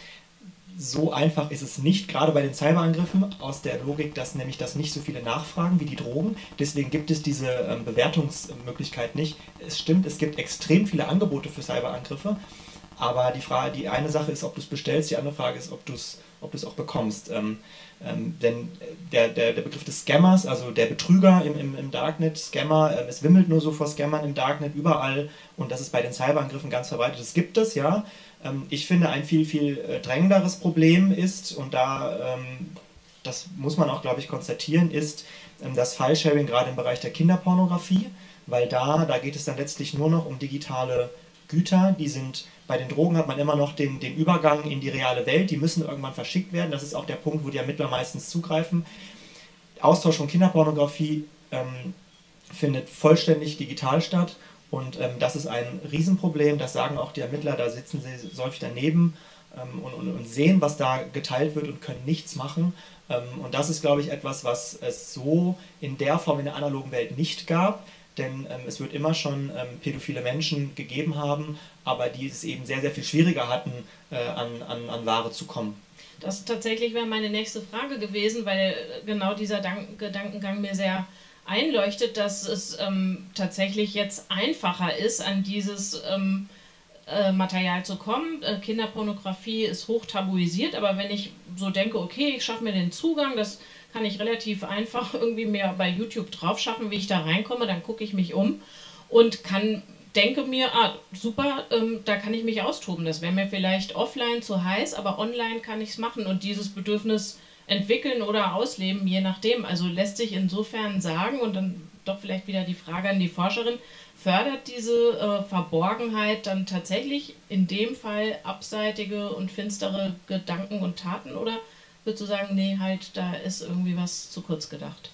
so einfach ist es nicht, gerade bei den Cyberangriffen, aus der Logik, dass nämlich das nicht so viele nachfragen wie die Drogen. Deswegen gibt es diese ähm, Bewertungsmöglichkeit nicht. Es stimmt, es gibt extrem viele Angebote für Cyberangriffe, aber die Frage, die eine Sache ist, ob du es bestellst, die andere Frage ist, ob du es ob du es auch bekommst. Ähm, ähm, denn der, der, der Begriff des Scammers, also der Betrüger im, im, im Darknet, Scammer, ähm, es wimmelt nur so vor Scammern im Darknet überall und das ist bei den Cyberangriffen ganz verbreitet. Das gibt es, ja. Ähm, ich finde, ein viel, viel äh, drängenderes Problem ist, und da, ähm, das muss man auch, glaube ich, konstatieren, ist ähm, das File-Sharing gerade im Bereich der Kinderpornografie, weil da, da geht es dann letztlich nur noch um digitale Güter, die sind... Bei den Drogen hat man immer noch den, den Übergang in die reale Welt, die müssen irgendwann verschickt werden. Das ist auch der Punkt, wo die Ermittler meistens zugreifen. Austausch von Kinderpornografie ähm, findet vollständig digital statt und ähm, das ist ein Riesenproblem. Das sagen auch die Ermittler, da sitzen sie häufig daneben ähm, und, und, und sehen, was da geteilt wird und können nichts machen. Ähm, und das ist, glaube ich, etwas, was es so in der Form in der analogen Welt nicht gab. Denn ähm, es wird immer schon ähm, pädophile Menschen gegeben haben, aber die es eben sehr, sehr viel schwieriger hatten, äh, an, an, an Ware zu kommen. Das tatsächlich wäre meine nächste Frage gewesen, weil genau dieser Dank Gedankengang mir sehr einleuchtet, dass es ähm, tatsächlich jetzt einfacher ist, an dieses ähm, äh, Material zu kommen. Äh, Kinderpornografie ist hoch tabuisiert, aber wenn ich so denke, okay, ich schaffe mir den Zugang, das kann ich relativ einfach irgendwie mir bei YouTube drauf schaffen, wie ich da reinkomme, dann gucke ich mich um und kann, denke mir, ah, super, ähm, da kann ich mich austoben. Das wäre mir vielleicht offline zu heiß, aber online kann ich es machen und dieses Bedürfnis entwickeln oder ausleben, je nachdem. Also lässt sich insofern sagen, und dann doch vielleicht wieder die Frage an die Forscherin, fördert diese äh, Verborgenheit dann tatsächlich in dem Fall abseitige und finstere Gedanken und Taten, oder würdest du sagen, nee, halt, da ist irgendwie was zu kurz gedacht?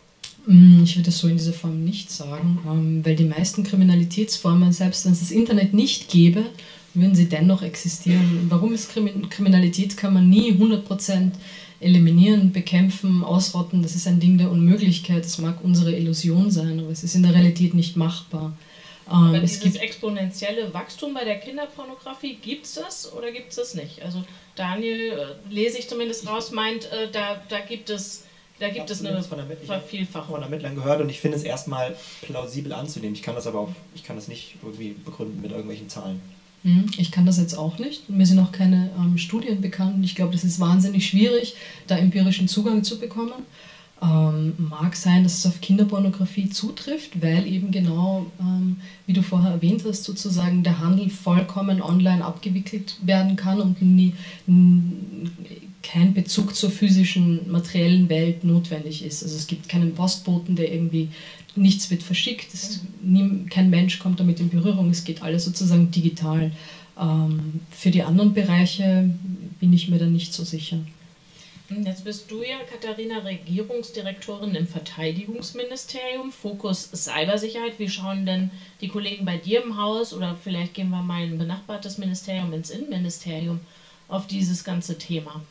Ich würde das so in dieser Form nicht sagen, weil die meisten Kriminalitätsformen, selbst wenn es das Internet nicht gäbe, würden sie dennoch existieren. Warum ist Kriminalität, kann man nie hundert Prozent eliminieren, bekämpfen, ausrotten, das ist ein Ding der Unmöglichkeit, das mag unsere Illusion sein, aber es ist in der Realität nicht machbar. Aber es dieses gibt exponentielle Wachstum bei der Kinderpornografie, gibt es das oder gibt es das nicht? Also Daniel, äh, lese ich zumindest raus, meint, äh, da, da gibt es, da gibt es eine Vervielfachung. Von Ermittlern gehört und ich finde es erstmal plausibel anzunehmen. Ich kann das aber auch, ich kann das nicht irgendwie begründen mit irgendwelchen Zahlen. Ich kann das jetzt auch nicht. Mir sind auch keine ähm, Studien bekannt. Ich glaube, das ist wahnsinnig schwierig, da empirischen Zugang zu bekommen. Ähm, mag sein, dass es auf Kinderpornografie zutrifft, weil eben genau, ähm, wie du vorher erwähnt hast, sozusagen der Handel vollkommen online abgewickelt werden kann und nie, kein Bezug zur physischen, materiellen Welt notwendig ist. Also es gibt keinen Postboten, der irgendwie, nichts wird verschickt, es, nie, kein Mensch kommt damit in Berührung, es geht alles sozusagen digital. Ähm, für die anderen Bereiche bin ich mir da nicht so sicher. Jetzt bist du ja, Katharina, Regierungsdirektorin im Verteidigungsministerium, Fokus Cybersicherheit. Wie schauen denn die Kollegen bei dir im Haus, oder vielleicht gehen wir mal in ein benachbartes Ministerium, ins Innenministerium, auf dieses ganze Thema?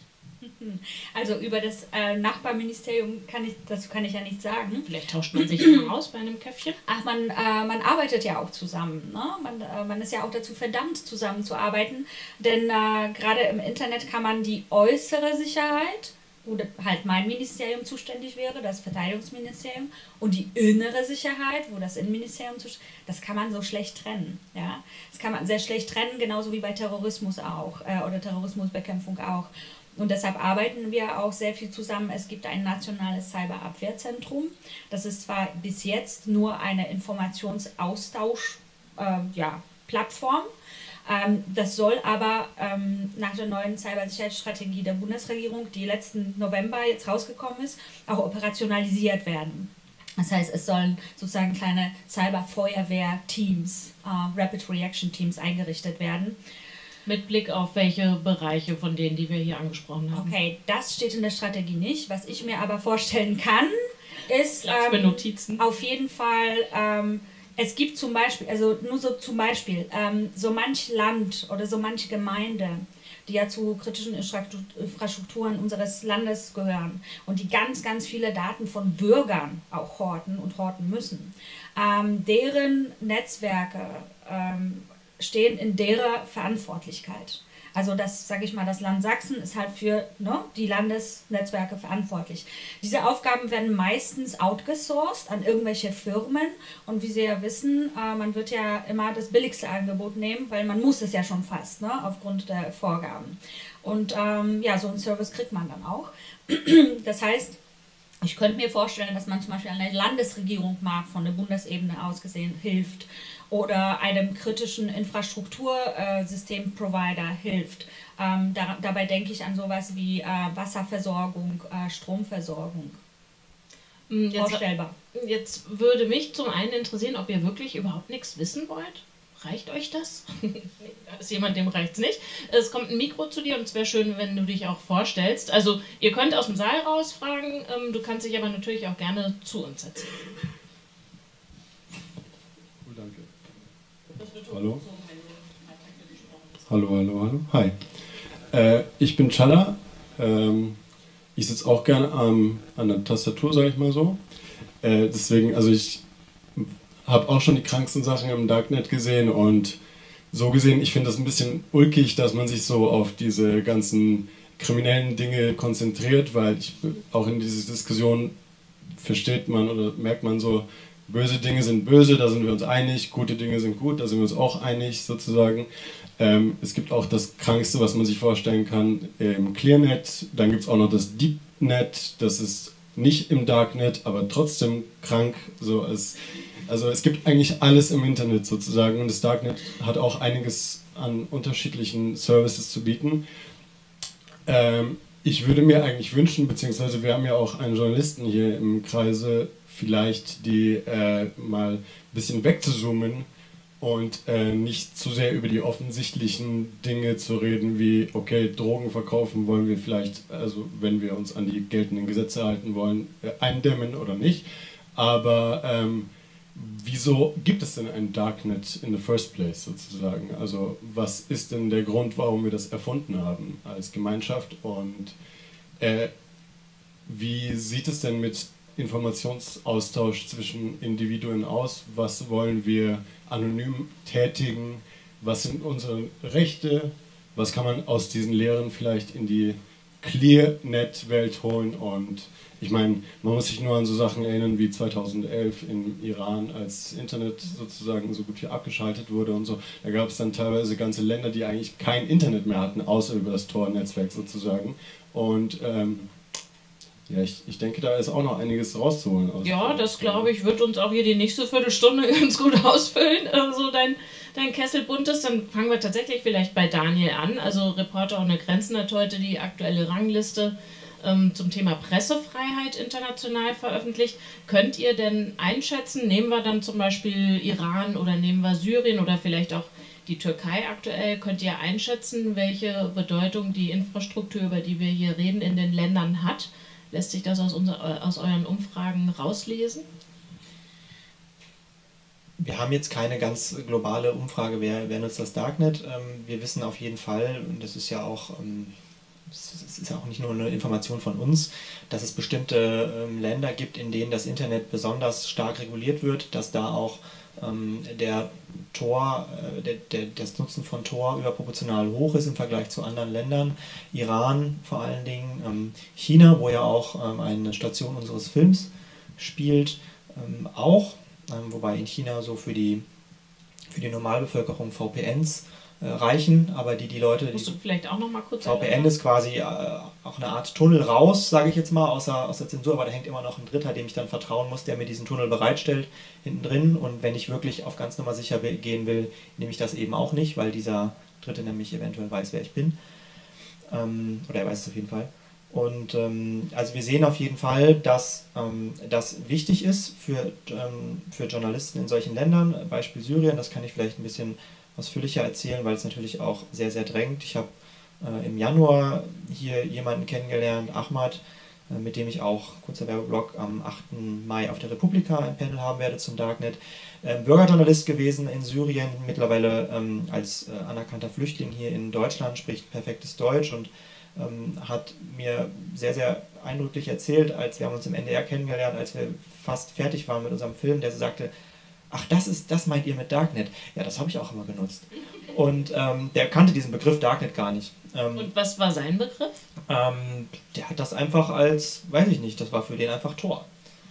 Also über das äh, Nachbarministerium kann ich, das kann ich ja nicht sagen. Vielleicht tauscht man sich mal aus bei einem Käffchen. Ach, man, äh, man arbeitet ja auch zusammen. Ne? Man, äh, man ist ja auch dazu verdammt, zusammenzuarbeiten. Denn äh, gerade im Internet kann man die äußere Sicherheit, wo halt mein Ministerium zuständig wäre, das Verteidigungsministerium, und die innere Sicherheit, wo das Innenministerium zuständig ist, das kann man so schlecht trennen. Ja? Das kann man sehr schlecht trennen, genauso wie bei Terrorismus auch äh, oder Terrorismusbekämpfung auch. Und deshalb arbeiten wir auch sehr viel zusammen. Es gibt ein nationales Cyberabwehrzentrum. Das ist zwar bis jetzt nur eine Informationsaustausch, äh, ja, Plattform. Ähm, das soll aber ähm, nach der neuen Cybersicherheitsstrategie der Bundesregierung, die letzten November jetzt rausgekommen ist, auch operationalisiert werden. Das heißt, es sollen sozusagen kleine Cyberfeuerwehr-Teams, äh, Rapid Reaction Teams eingerichtet werden. Mit Blick auf welche Bereiche von denen, die wir hier angesprochen haben. Okay, das steht in der Strategie nicht. Was ich mir aber vorstellen kann, ist ähm, Notizen. auf jeden Fall, ähm, es gibt zum Beispiel, also nur so zum Beispiel, ähm, so manch Land oder so manche Gemeinde, die ja zu kritischen Infrastrukturen unseres Landes gehören und die ganz, ganz viele Daten von Bürgern auch horten und horten müssen. Ähm, deren Netzwerke ähm, stehen in derer Verantwortlichkeit. Also das, sage ich mal, das Land Sachsen ist halt für ne, die Landesnetzwerke verantwortlich. Diese Aufgaben werden meistens outgesourced an irgendwelche Firmen und wie Sie ja wissen, äh, man wird ja immer das billigste Angebot nehmen, weil man muss es ja schon fast, ne, aufgrund der Vorgaben. Und ähm, ja, so einen Service kriegt man dann auch. Das heißt, ich könnte mir vorstellen, dass man zum Beispiel eine Landesregierung mal von der Bundesebene aus gesehen hilft oder einem kritischen Infrastruktursystemprovider hilft. Ähm, da, dabei denke ich an sowas wie äh, Wasserversorgung, äh, Stromversorgung. Jetzt, Vorstellbar. Jetzt würde mich zum einen interessieren, ob ihr wirklich überhaupt nichts wissen wollt. Reicht euch das? Da ist jemand, dem reicht es nicht. Es kommt ein Mikro zu dir und es wäre schön, wenn du dich auch vorstellst. Also ihr könnt aus dem Saal raus fragen, ähm, du kannst dich aber natürlich auch gerne zu uns setzen. Cool, danke. Hallo. Hallo, hallo, hallo. Hi. Äh, ich bin Challa. Ähm, ich sitze auch gerne am, an der Tastatur, sage ich mal so. Äh, deswegen, also ich habe auch schon die kranksten Sachen im Darknet gesehen und so gesehen, ich finde das ein bisschen ulkig, dass man sich so auf diese ganzen kriminellen Dinge konzentriert, weil ich auch in dieser Diskussion versteht man oder merkt man so, böse Dinge sind böse, da sind wir uns einig, gute Dinge sind gut, da sind wir uns auch einig sozusagen. Ähm, es gibt auch das Krankste, was man sich vorstellen kann, im Clearnet, dann gibt es auch noch das DeepNet, das ist nicht im Darknet, aber trotzdem krank, so als Also es gibt eigentlich alles im Internet sozusagen und das Darknet hat auch einiges an unterschiedlichen Services zu bieten. Ähm, ich würde mir eigentlich wünschen, beziehungsweise wir haben ja auch einen Journalisten hier im Kreise, vielleicht die äh, mal ein bisschen wegzuzoomen und äh, nicht zu sehr über die offensichtlichen Dinge zu reden, wie, okay, Drogen verkaufen wollen wir vielleicht, also wenn wir uns an die geltenden Gesetze halten wollen, äh, eindämmen oder nicht, aber ähm, wieso gibt es denn ein Darknet in the first place sozusagen? Also was ist denn der Grund, warum wir das erfunden haben als Gemeinschaft und äh, wie sieht es denn mit Informationsaustausch zwischen Individuen aus? Was wollen wir anonym tätigen? Was sind unsere Rechte? Was kann man aus diesen Lehren vielleicht in die Clearnet-Welt holen? Und ich meine, man muss sich nur an so Sachen erinnern wie zweitausendelf im Iran, als das Internet sozusagen so gut wie abgeschaltet wurde und so. Da gab es dann teilweise ganze Länder, die eigentlich kein Internet mehr hatten, außer über das Tor-Netzwerk sozusagen. Und ähm, Ja, ich, ich denke, da ist auch noch einiges rauszuholen. Aus Ja, das glaube ich, wird uns auch hier die nächste Viertelstunde ganz gut ausfüllen, äh, so dein, dein Kessel Buntes. Dann fangen wir tatsächlich vielleicht bei Daniel an. Also Reporter ohne Grenzen hat heute die aktuelle Rangliste ähm, zum Thema Pressefreiheit international veröffentlicht. Könnt ihr denn einschätzen, nehmen wir dann zum Beispiel Iran oder nehmen wir Syrien oder vielleicht auch die Türkei aktuell, könnt ihr einschätzen, welche Bedeutung die Infrastruktur, über die wir hier reden, in den Ländern hat? Lässt sich das aus, unser, aus euren Umfragen rauslesen? Wir haben jetzt keine ganz globale Umfrage, wer, wer nutzt das Darknet. Ähm, wir wissen auf jeden Fall, und das ist ja auch, ähm, das ist ja auch nicht nur eine Information von uns, dass es bestimmte ähm, Länder gibt, in denen das Internet besonders stark reguliert wird, dass da auch ähm, der Tor, äh, der, der, das Nutzen von Tor überproportional hoch ist im Vergleich zu anderen Ländern. Iran vor allen Dingen, ähm, China, wo ja auch ähm, eine Station unseres Films spielt, ähm, auch. Wobei in China so für die, für die Normalbevölkerung V P Ns äh, reichen, aber die, die Leute... Musst du vielleicht auch noch mal kurz... V P N ist quasi äh, auch eine Art Tunnel raus, sage ich jetzt mal, außer, aus der Zensur, aber da hängt immer noch ein Dritter, dem ich dann vertrauen muss, der mir diesen Tunnel bereitstellt, hinten drin. Und wenn ich wirklich auf ganz Nummer sicher gehen will, nehme ich das eben auch nicht, weil dieser Dritte nämlich eventuell weiß, wer ich bin. Ähm, oder er weiß es auf jeden Fall. Und ähm, also wir sehen auf jeden Fall, dass ähm, das wichtig ist für, ähm, für Journalisten in solchen Ländern. Beispiel Syrien, das kann ich vielleicht ein bisschen ausführlicher erzählen, weil es natürlich auch sehr, sehr drängt. Ich habe äh, im Januar hier jemanden kennengelernt, Ahmad, äh, mit dem ich auch, kurzer Werbeblock, am achten Mai auf der Republika ein Panel haben werde zum Darknet. Äh, Bürgerjournalist gewesen in Syrien, mittlerweile ähm, als äh, anerkannter Flüchtling hier in Deutschland, spricht perfektes Deutsch und Ähm, hat mir sehr, sehr eindrücklich erzählt, als wir haben uns im N D R kennengelernt, als wir fast fertig waren mit unserem Film, der so sagte, ach, das ist, das meint ihr mit Darknet? Ja, das habe ich auch immer genutzt. Und ähm, der kannte diesen Begriff Darknet gar nicht. Ähm, Und was war sein Begriff? Ähm, der hat das einfach als, weiß ich nicht, das war für den einfach Tor.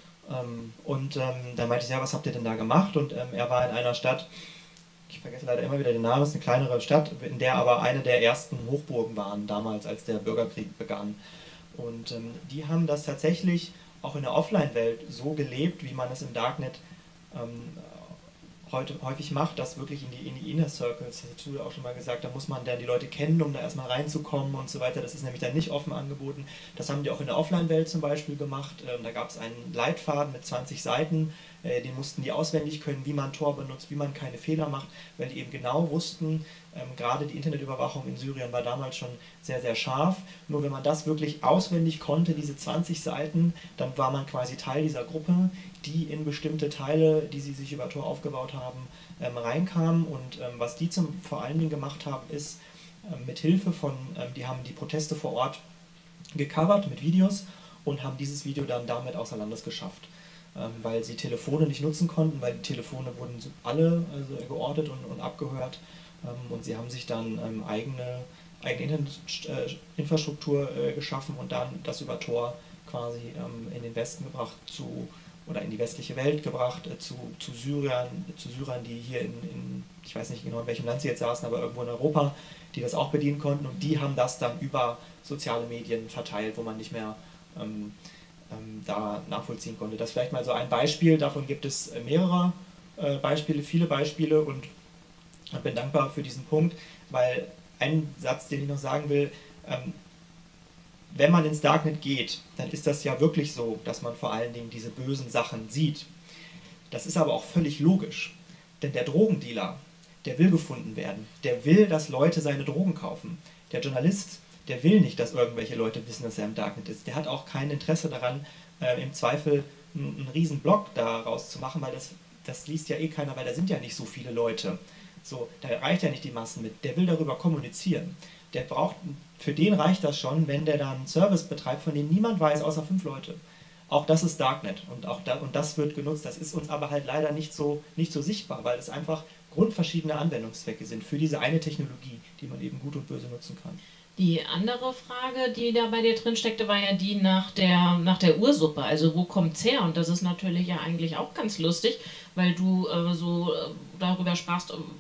Ähm, und ähm, dann meinte ich, ja, was habt ihr denn da gemacht? Und ähm, er war in einer Stadt, ich vergesse leider immer wieder den Namen, es ist eine kleinere Stadt, in der aber eine der ersten Hochburgen waren, damals, als der Bürgerkrieg begann. Und ähm, die haben das tatsächlich auch in der Offline-Welt so gelebt, wie man es im Darknet ähm, heute häufig macht, das wirklich in die, in die Inner Circles, das hast du ja auch schon mal gesagt, da muss man dann die Leute kennen, um da erstmal reinzukommen und so weiter. Das ist nämlich dann nicht offen angeboten. Das haben die auch in der Offline-Welt zum Beispiel gemacht. Ähm, da gab es einen Leitfaden mit zwanzig Seiten, äh, den mussten die auswendig können, wie man Tor benutzt, wie man keine Fehler macht, weil die eben genau wussten, ähm, gerade die Internetüberwachung in Syrien war damals schon sehr, sehr scharf. Nur wenn man das wirklich auswendig konnte, diese zwanzig Seiten, dann war man quasi Teil dieser Gruppe, die in bestimmte Teile, die sie sich über Tor aufgebaut haben, ähm, reinkamen. Und ähm, was die zum, vor allen Dingen gemacht haben, ist, ähm, mit Hilfe von, ähm, die haben die Proteste vor Ort gecovert mit Videos und haben dieses Video dann damit außer Landes geschafft. Ähm, weil sie Telefone nicht nutzen konnten, weil die Telefone wurden alle also, geortet und, und abgehört. Ähm, und sie haben sich dann ähm, eigene, eigene Internetinfrastruktur äh, geschaffen und dann das über Tor quasi ähm, in den Westen gebracht zu oder in die westliche Welt gebracht, äh, zu, zu Syrern, zu Syrern, die hier in, in, ich weiß nicht genau in welchem Land sie jetzt saßen, aber irgendwo in Europa, die das auch bedienen konnten und die haben das dann über soziale Medien verteilt, wo man nicht mehr ähm, ähm, da nachvollziehen konnte. Das ist vielleicht mal so ein Beispiel, davon gibt es äh, mehrere äh, Beispiele, viele Beispiele und ich bin dankbar für diesen Punkt, weil ein Satz, den ich noch sagen will, ähm, wenn man ins Darknet geht, dann ist das ja wirklich so, dass man vor allen Dingen diese bösen Sachen sieht. Das ist aber auch völlig logisch, denn der Drogendealer, der will gefunden werden, der will, dass Leute seine Drogen kaufen. Der Journalist, der will nicht, dass irgendwelche Leute wissen, dass er im Darknet ist. Der hat auch kein Interesse daran, äh, im Zweifel einen, einen riesen Blog daraus zu machen, weil das, das liest ja eh keiner, weil da sind ja nicht so viele Leute. So, da reicht ja nicht die Massen mit. Der will darüber kommunizieren. Der braucht, für den reicht das schon, wenn der dann einen Service betreibt, von dem niemand weiß, außer fünf Leute. Auch das ist Darknet und auch da, und das wird genutzt. Das ist uns aber halt leider nicht so, nicht so sichtbar, weil es einfach grundverschiedene Anwendungszwecke sind für diese eine Technologie, die man eben gut und böse nutzen kann. Die andere Frage, die da bei dir drin steckte, war ja die nach der, nach der Ursuppe. Also wo kommt's her? Und das ist natürlich ja eigentlich auch ganz lustig, weil du äh, so äh, darüber sprachst,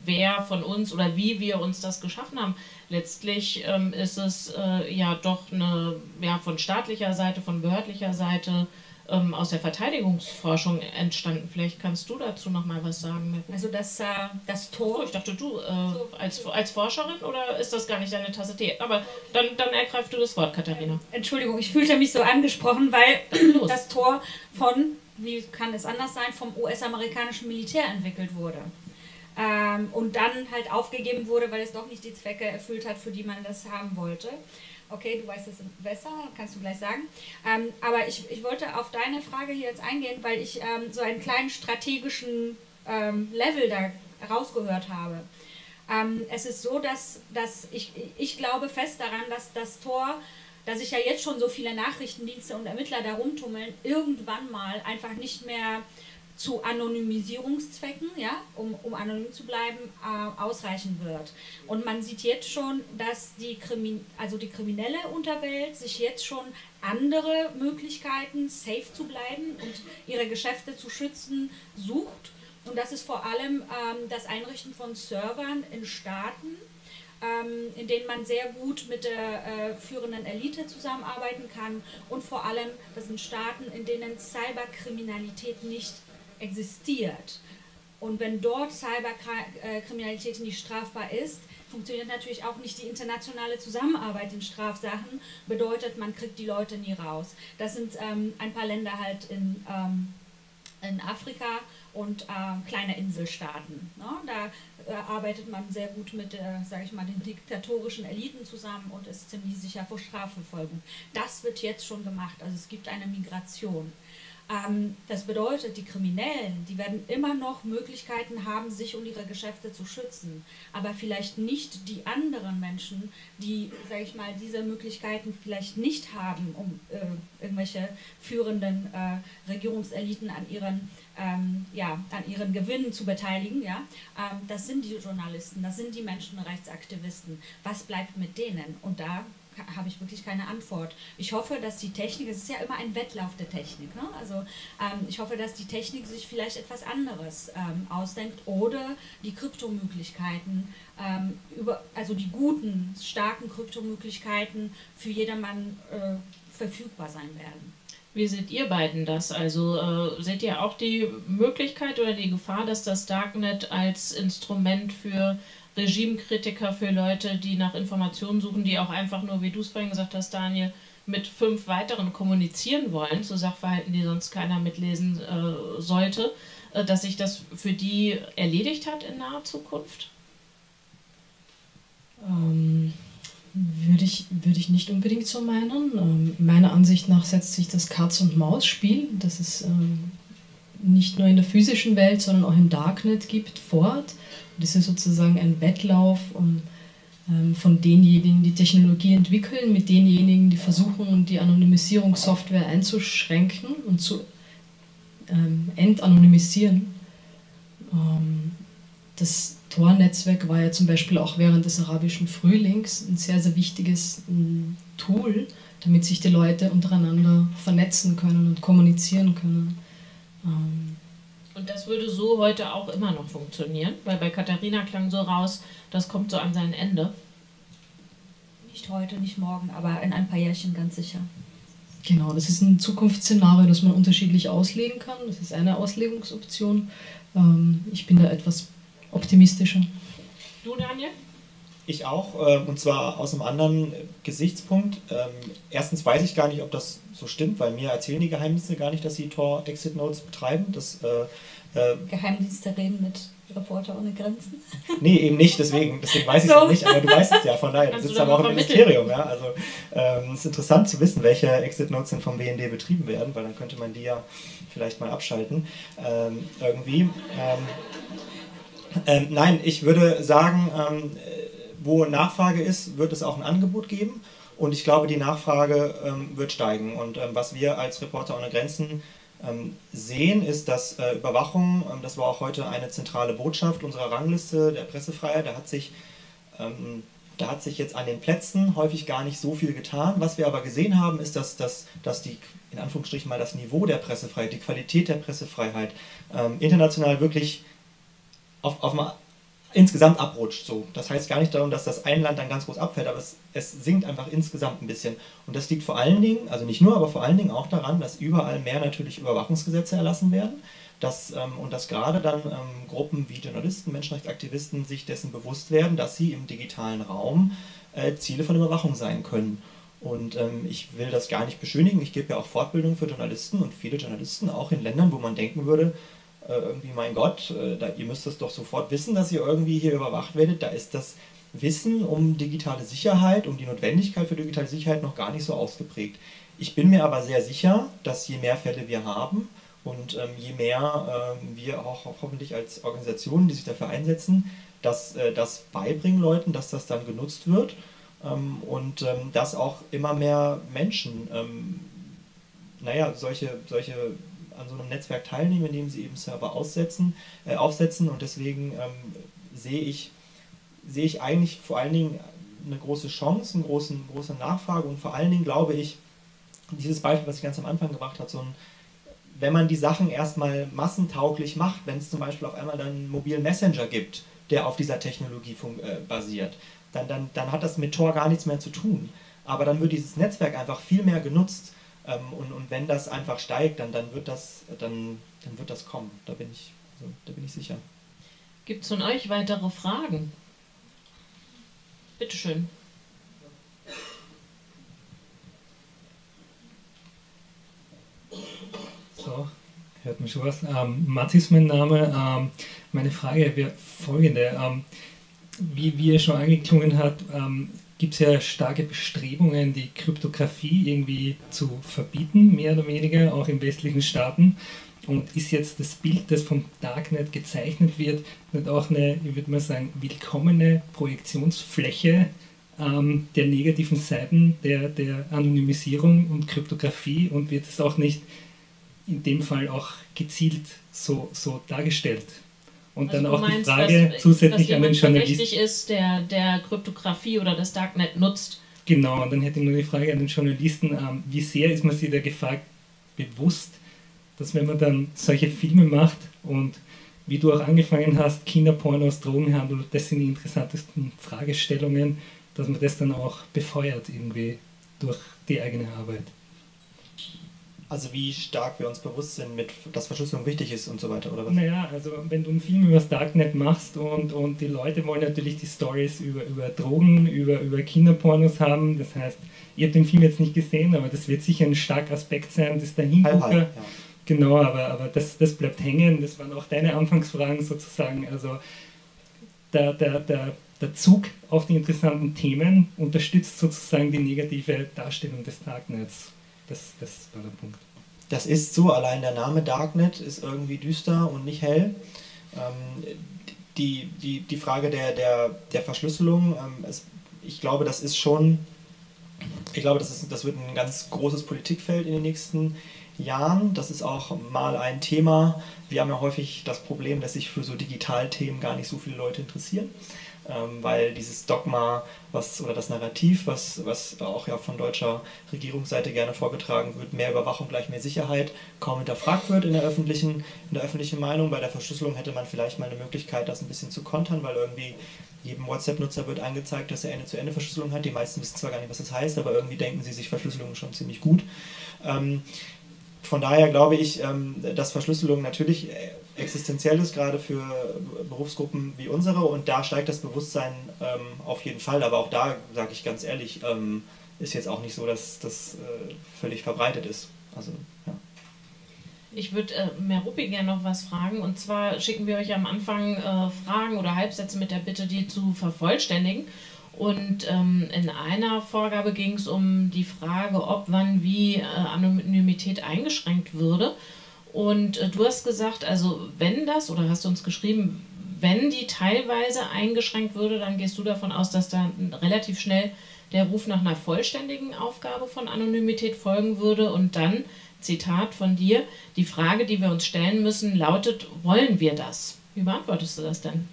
wer von uns oder wie wir uns das geschaffen haben. Letztlich ähm, ist es äh, ja doch eine, ja, von staatlicher Seite, von behördlicher Seite, ähm, aus der Verteidigungsforschung entstanden. Vielleicht kannst du dazu noch mal was sagen, Mirko. Also das, äh, das Tor... Oh, ich dachte, du äh, als, als Forscherin, oder ist das gar nicht deine Tasse Tee? Aber dann, dann ergreifst du das Wort, Katharina. Entschuldigung, ich fühlte mich so angesprochen, weil Los. das Tor von, wie kann es anders sein, vom U S-amerikanischen Militär entwickelt wurde. Ähm, und dann halt aufgegeben wurde, weil es doch nicht die Zwecke erfüllt hat, für die man das haben wollte. Okay, du weißt es besser, kannst du gleich sagen. Ähm, aber ich, ich wollte auf deine Frage hier jetzt eingehen, weil ich ähm, so einen kleinen strategischen ähm, Level da rausgehört habe. Ähm, es ist so, dass, dass ich, ich glaube fest daran, dass das Tor, da sich ja jetzt schon so viele Nachrichtendienste und Ermittler da rumtummeln, irgendwann mal einfach nicht mehr zu Anonymisierungszwecken, ja, um, um anonym zu bleiben, äh, ausreichen wird. Und man sieht jetzt schon, dass die, Krimi also die kriminelle Unterwelt sich jetzt schon andere Möglichkeiten, safe zu bleiben und ihre Geschäfte zu schützen, sucht. Und das ist vor allem ähm, das Einrichten von Servern in Staaten, ähm, in denen man sehr gut mit der äh, führenden Elite zusammenarbeiten kann. Und vor allem, das sind Staaten, in denen Cyberkriminalität nicht existiert. Und wenn dort Cyberkriminalität nicht strafbar ist, funktioniert natürlich auch nicht die internationale Zusammenarbeit in Strafsachen, bedeutet, man kriegt die Leute nie raus. Das sind ähm, ein paar Länder halt in, ähm, in Afrika und ähm, kleine Inselstaaten. Ne? Da äh, arbeitet man sehr gut mit, äh, sage ich mal, den diktatorischen Eliten zusammen und ist ziemlich sicher vor Strafverfolgung. Das wird jetzt schon gemacht, also es gibt eine Migration. Das bedeutet, die Kriminellen, die werden immer noch Möglichkeiten haben, sich und ihre Geschäfte zu schützen, aber vielleicht nicht die anderen Menschen, die, sage ich mal, diese Möglichkeiten vielleicht nicht haben, um äh, irgendwelche führenden äh, Regierungseliten an ihren, ähm, ja, an ihren Gewinnen zu beteiligen. Ja? Ähm, das sind die Journalisten, das sind die Menschenrechtsaktivisten. Was bleibt mit denen? Und da habe ich wirklich keine Antwort. Ich hoffe, dass die Technik, es ist ja immer ein Wettlauf der Technik, ne? Also ähm, ich hoffe, dass die Technik sich vielleicht etwas anderes ähm, ausdenkt oder die Kryptomöglichkeiten, ähm, über, also die guten, starken Kryptomöglichkeiten für jedermann äh, verfügbar sein werden. Wie seht ihr beiden das? Also äh, seht ihr auch die Möglichkeit oder die Gefahr, dass das Darknet als Instrument für Regimekritiker, für Leute, die nach Informationen suchen, die auch einfach nur, wie du es vorhin gesagt hast, Daniel, mit fünf weiteren kommunizieren wollen, zu Sachverhalten, die sonst keiner mitlesen äh, sollte, äh, dass sich das für die erledigt hat in naher Zukunft? Ähm, würde ich, würde ich nicht unbedingt so meinen. Ähm, meiner Ansicht nach setzt sich das Katz-und-Maus-Spiel, das es ähm, nicht nur in der physischen Welt, sondern auch im Darknet gibt, fort. Das ist sozusagen ein Wettlauf um, ähm, von denjenigen, die Technologie entwickeln, mit denjenigen, die versuchen, die Anonymisierungssoftware einzuschränken und zu ähm, entanonymisieren. Ähm, das Tor-Netzwerk war ja zum Beispiel auch während des arabischen Frühlings ein sehr, sehr wichtiges ein Tool, damit sich die Leute untereinander vernetzen können und kommunizieren können. Ähm, Und das würde so heute auch immer noch funktionieren, weil bei Katharina klang so raus, das kommt so an sein Ende. Nicht heute, nicht morgen, aber in ein paar Jährchen ganz sicher. Genau, das ist ein Zukunftsszenario, das man unterschiedlich auslegen kann. Das ist eine Auslegungsoption. Ähm, ich bin da etwas optimistischer. Du, Daniel? Ich auch, und zwar aus einem anderen Gesichtspunkt. Erstens weiß ich gar nicht, ob das so stimmt, weil mir erzählen die Geheimdienste gar nicht, dass sie Tor-Exit-Notes betreiben. Das, äh, äh, Geheimdienste reden mit Reporter ohne Grenzen? Nee, eben nicht, deswegen, deswegen weiß ich es so. nicht, aber du weißt es ja, von daher. Du sitzt aber auch im Ministerium. Ja? Also ähm, es ist interessant zu wissen, welche Exit-Notes denn vom B N D betrieben werden, weil dann könnte man die ja vielleicht mal abschalten. Ähm, irgendwie. Ähm, ähm, nein, ich würde sagen, ähm, wo Nachfrage ist, wird es auch ein Angebot geben und ich glaube, die Nachfrage ähm, wird steigen. Und ähm, was wir als Reporter ohne Grenzen ähm, sehen, ist, dass äh, Überwachung, ähm, das war auch heute eine zentrale Botschaft unserer Rangliste der Pressefreiheit, da hat sich, ähm, da hat sich jetzt an den Plätzen häufig gar nicht so viel getan. Was wir aber gesehen haben, ist, dass, dass, dass die, in Anführungsstrichen mal das Niveau der Pressefreiheit, die Qualität der Pressefreiheit ähm, international wirklich auf, auf, insgesamt abrutscht. So. Das heißt gar nicht darum, dass das ein Land dann ganz groß abfällt, aber es, es sinkt einfach insgesamt ein bisschen. Und das liegt vor allen Dingen, also nicht nur, aber vor allen Dingen auch daran, dass überall mehr natürlich Überwachungsgesetze erlassen werden. Dass, ähm, und dass gerade dann ähm, Gruppen wie Journalisten, Menschenrechtsaktivisten sich dessen bewusst werden, dass sie im digitalen Raum äh, Ziele von Überwachung sein können. Und ähm, ich will das gar nicht beschönigen, ich gebe ja auch Fortbildung für Journalisten und viele Journalisten, auch in Ländern, wo man denken würde, äh, irgendwie, mein Gott, äh, da, ihr müsst das doch sofort wissen, dass ihr irgendwie hier überwacht werdet. Da ist das Wissen um digitale Sicherheit, um die Notwendigkeit für digitale Sicherheit noch gar nicht so ausgeprägt. Ich bin mir aber sehr sicher, dass je mehr Fälle wir haben, und ähm, je mehr ähm, wir auch, auch hoffentlich als Organisationen, die sich dafür einsetzen, dass äh, das beibringen Leuten, dass das dann genutzt wird ähm, und ähm, dass auch immer mehr Menschen ähm, naja, solche, solche an so einem Netzwerk teilnehmen, indem sie eben Server aussetzen, äh, aufsetzen. Und deswegen ähm, sehe ich, sehe ich eigentlich vor allen Dingen eine große Chance, eine große, große Nachfrage und vor allen Dingen glaube ich, dieses Beispiel, was ich ganz am Anfang gebracht habe, so ein wenn man die Sachen erstmal massentauglich macht, wenn es zum Beispiel auf einmal dann einen mobilen Messenger gibt, der auf dieser Technologie äh, basiert, dann, dann, dann hat das mit Tor gar nichts mehr zu tun. Aber dann wird dieses Netzwerk einfach viel mehr genutzt ähm, und, und wenn das einfach steigt, dann, dann, wird das, dann, dann wird das kommen. Da bin ich, also, da bin ich sicher. Gibt es von euch weitere Fragen? Bitteschön. So, hört mich schon was. Ähm, Mats ist mein Name. Ähm, meine Frage wäre folgende. Ähm, wie, wie er schon angeklungen hat, ähm, gibt es ja starke Bestrebungen, die Kryptographie irgendwie zu verbieten, mehr oder weniger, auch in westlichen Staaten. Und ist jetzt das Bild, das vom Darknet gezeichnet wird, nicht auch eine, ich würde mal sagen, willkommene Projektionsfläche ähm, der negativen Seiten der, der Anonymisierung und Kryptographie und wird es auch nicht in dem Fall auch gezielt so, so dargestellt? Und also dann auch meinst, die Frage dass, zusätzlich dass an den Journalisten. verdächtig ist, der, der Kryptographie oder das Darknet nutzt. Genau, und dann hätte ich nur die Frage an den Journalisten, ähm, wie sehr ist man sich der Gefahr bewusst, dass wenn man dann solche Filme macht und wie du auch angefangen hast, Kinderpornos, Drogenhandel, das sind die interessantesten Fragestellungen, dass man das dann auch befeuert irgendwie durch die eigene Arbeit. Also wie stark wir uns bewusst sind, mit, dass Verschlüsselung wichtig ist und so weiter, oder was? Naja, also wenn du einen Film über das Darknet machst und, und die Leute wollen natürlich die Stories über, über Drogen, über, über Kinderpornos haben, das heißt, ihr habt den Film jetzt nicht gesehen, aber das wird sicher ein starker Aspekt sein, das Dahingucker. Halb, halb, ja. Genau, aber, aber das, das bleibt hängen, das waren auch deine Anfangsfragen sozusagen, also der, der, der, der Zug auf die interessanten Themen unterstützt sozusagen die negative Darstellung des Darknets. Das, das war der Punkt. Das ist so, allein der Name Darknet ist irgendwie düster und nicht hell. Ähm, die, die, die Frage der, der, der Verschlüsselung, ähm, es, ich glaube, das ist schon, ich glaube, das, ist, das wird ein ganz großes Politikfeld in den nächsten Jahren. Das ist auch mal ein Thema. Wir haben ja häufig das Problem, dass sich für so Digitalthemen gar nicht so viele Leute interessieren. Ähm, weil dieses Dogma was, oder das Narrativ, was, was auch ja von deutscher Regierungsseite gerne vorgetragen wird, mehr Überwachung gleich mehr Sicherheit, kaum hinterfragt wird in der öffentlichen, in der öffentlichen Meinung. Bei der Verschlüsselung hätte man vielleicht mal eine Möglichkeit, das ein bisschen zu kontern, weil irgendwie jedem WhatsApp-Nutzer wird angezeigt, dass er Ende-zu-Ende-Verschlüsselung hat. Die meisten wissen zwar gar nicht, was das heißt, aber irgendwie denken sie sich Verschlüsselung schon ziemlich gut. Ähm, Von daher glaube ich, dass Verschlüsselung natürlich existenziell ist, gerade für Berufsgruppen wie unsere, und da steigt das Bewusstsein auf jeden Fall, aber auch da, sage ich ganz ehrlich, ist jetzt auch nicht so, dass das völlig verbreitet ist. Also, ja. Ich würde äh, Merupi gerne noch was fragen, und zwar schicken wir euch am Anfang äh, Fragen oder Halbsätze mit der Bitte, die zu vervollständigen. Und ähm, in einer Vorgabe ging es um die Frage, ob, wann, wie äh, Anonymität eingeschränkt würde. Und äh, du hast gesagt, also wenn das, oder hast du uns geschrieben, wenn die teilweise eingeschränkt würde, dann gehst du davon aus, dass dann relativ schnell der Ruf nach einer vollständigen Aufgabe von Anonymität folgen würde. Und dann, Zitat von dir, die Frage, die wir uns stellen müssen, lautet, wollen wir das? Wie beantwortest du das denn?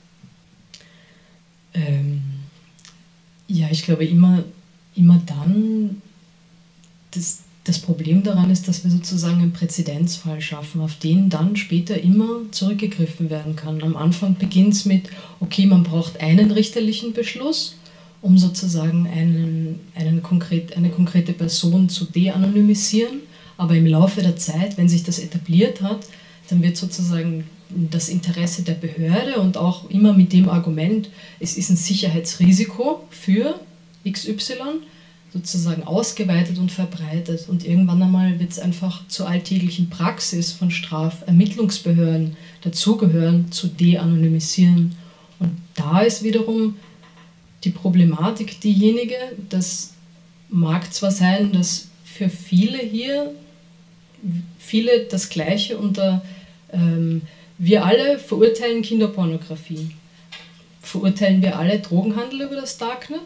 Ähm... Ja, ich glaube immer, immer dann, das, das Problem daran ist, dass wir sozusagen einen Präzedenzfall schaffen, auf den dann später immer zurückgegriffen werden kann. Am Anfang beginnt es mit, okay, man braucht einen richterlichen Beschluss, um sozusagen einen, einen konkret, eine konkrete Person zu de-anonymisieren. Aber im Laufe der Zeit, wenn sich das etabliert hat, dann wird sozusagen das Interesse der Behörde und auch immer mit dem Argument, es ist ein Sicherheitsrisiko für X Y, sozusagen ausgeweitet und verbreitet. Und irgendwann einmal wird es einfach zur alltäglichen Praxis von Strafermittlungsbehörden dazugehören, zu de-anonymisieren. Und da ist wiederum die Problematik diejenige, das mag zwar sein, dass für viele hier, viele das Gleiche unter, ähm, wir alle verurteilen Kinderpornografie. Verurteilen wir alle Drogenhandel über das Darknet?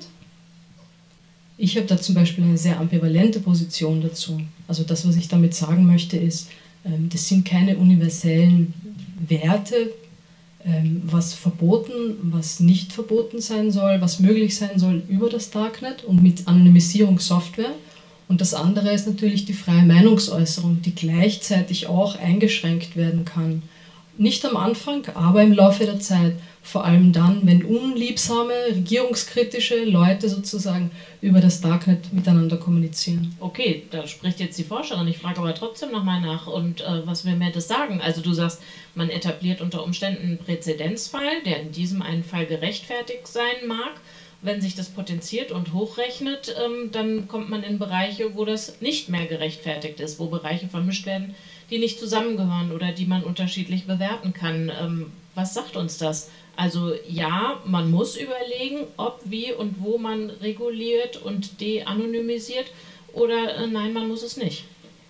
Ich habe da zum Beispiel eine sehr ambivalente Position dazu. Also das, was ich damit sagen möchte, ist, ähm, das sind keine universellen Werte, ähm, was verboten, was nicht verboten sein soll, was möglich sein soll über das Darknet und mit Anonymisierungssoftware. Und das andere ist natürlich die freie Meinungsäußerung, die gleichzeitig auch eingeschränkt werden kann. Nicht am Anfang, aber im Laufe der Zeit. Vor allem dann, wenn unliebsame, regierungskritische Leute sozusagen über das Darknet miteinander kommunizieren. Okay, da spricht jetzt die Forscherin. Ich frage aber trotzdem nochmal nach. Und äh, was will mir das sagen? Also du sagst, man etabliert unter Umständen einen Präzedenzfall, der in diesem einen Fall gerechtfertigt sein mag. Wenn sich das potenziert und hochrechnet, ähm, dann kommt man in Bereiche, wo das nicht mehr gerechtfertigt ist, wo Bereiche vermischt werden, die nicht zusammengehören oder die man unterschiedlich bewerten kann. Ähm, was sagt uns das? Also ja, man muss überlegen, ob, wie und wo man reguliert und de-anonymisiert oder äh, nein, man muss es nicht.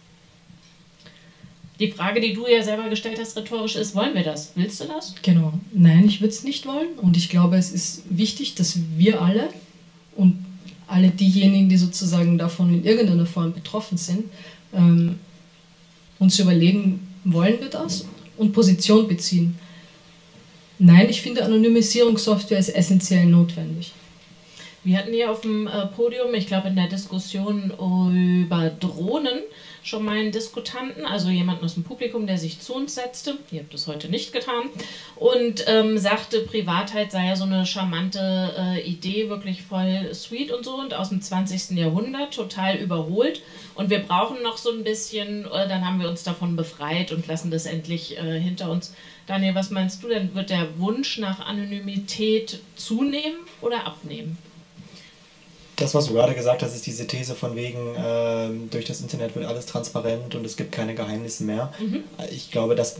Die Frage, die du ja selber gestellt hast, rhetorisch ist, wollen wir das? Willst du das? Genau. Nein, ich würde es nicht wollen. Und ich glaube, es ist wichtig, dass wir alle und alle diejenigen, die sozusagen davon in irgendeiner Form betroffen sind, ähm, uns überlegen, wollen wir das? Und Position beziehen. Nein, ich finde, Anonymisierungssoftware ist essentiell notwendig. Wir hatten hier auf dem äh, Podium, ich glaube in der Diskussion über Drohnen, schon mal einen Diskutanten, also jemanden aus dem Publikum, der sich zu uns setzte, ihr habt das heute nicht getan, und ähm, sagte, Privatheit sei ja so eine charmante äh, Idee, wirklich voll sweet und so, und aus dem zwanzigsten Jahrhundert, total überholt, und wir brauchen noch so ein bisschen, äh, dann haben wir uns davon befreit und lassen das endlich äh, hinter uns. Daniel, was meinst du denn, wird der Wunsch nach Anonymität zunehmen oder abnehmen? Das, was du gerade gesagt hast, ist diese These von wegen, äh, durch das Internet wird alles transparent und es gibt keine Geheimnisse mehr. Mhm. Ich glaube, das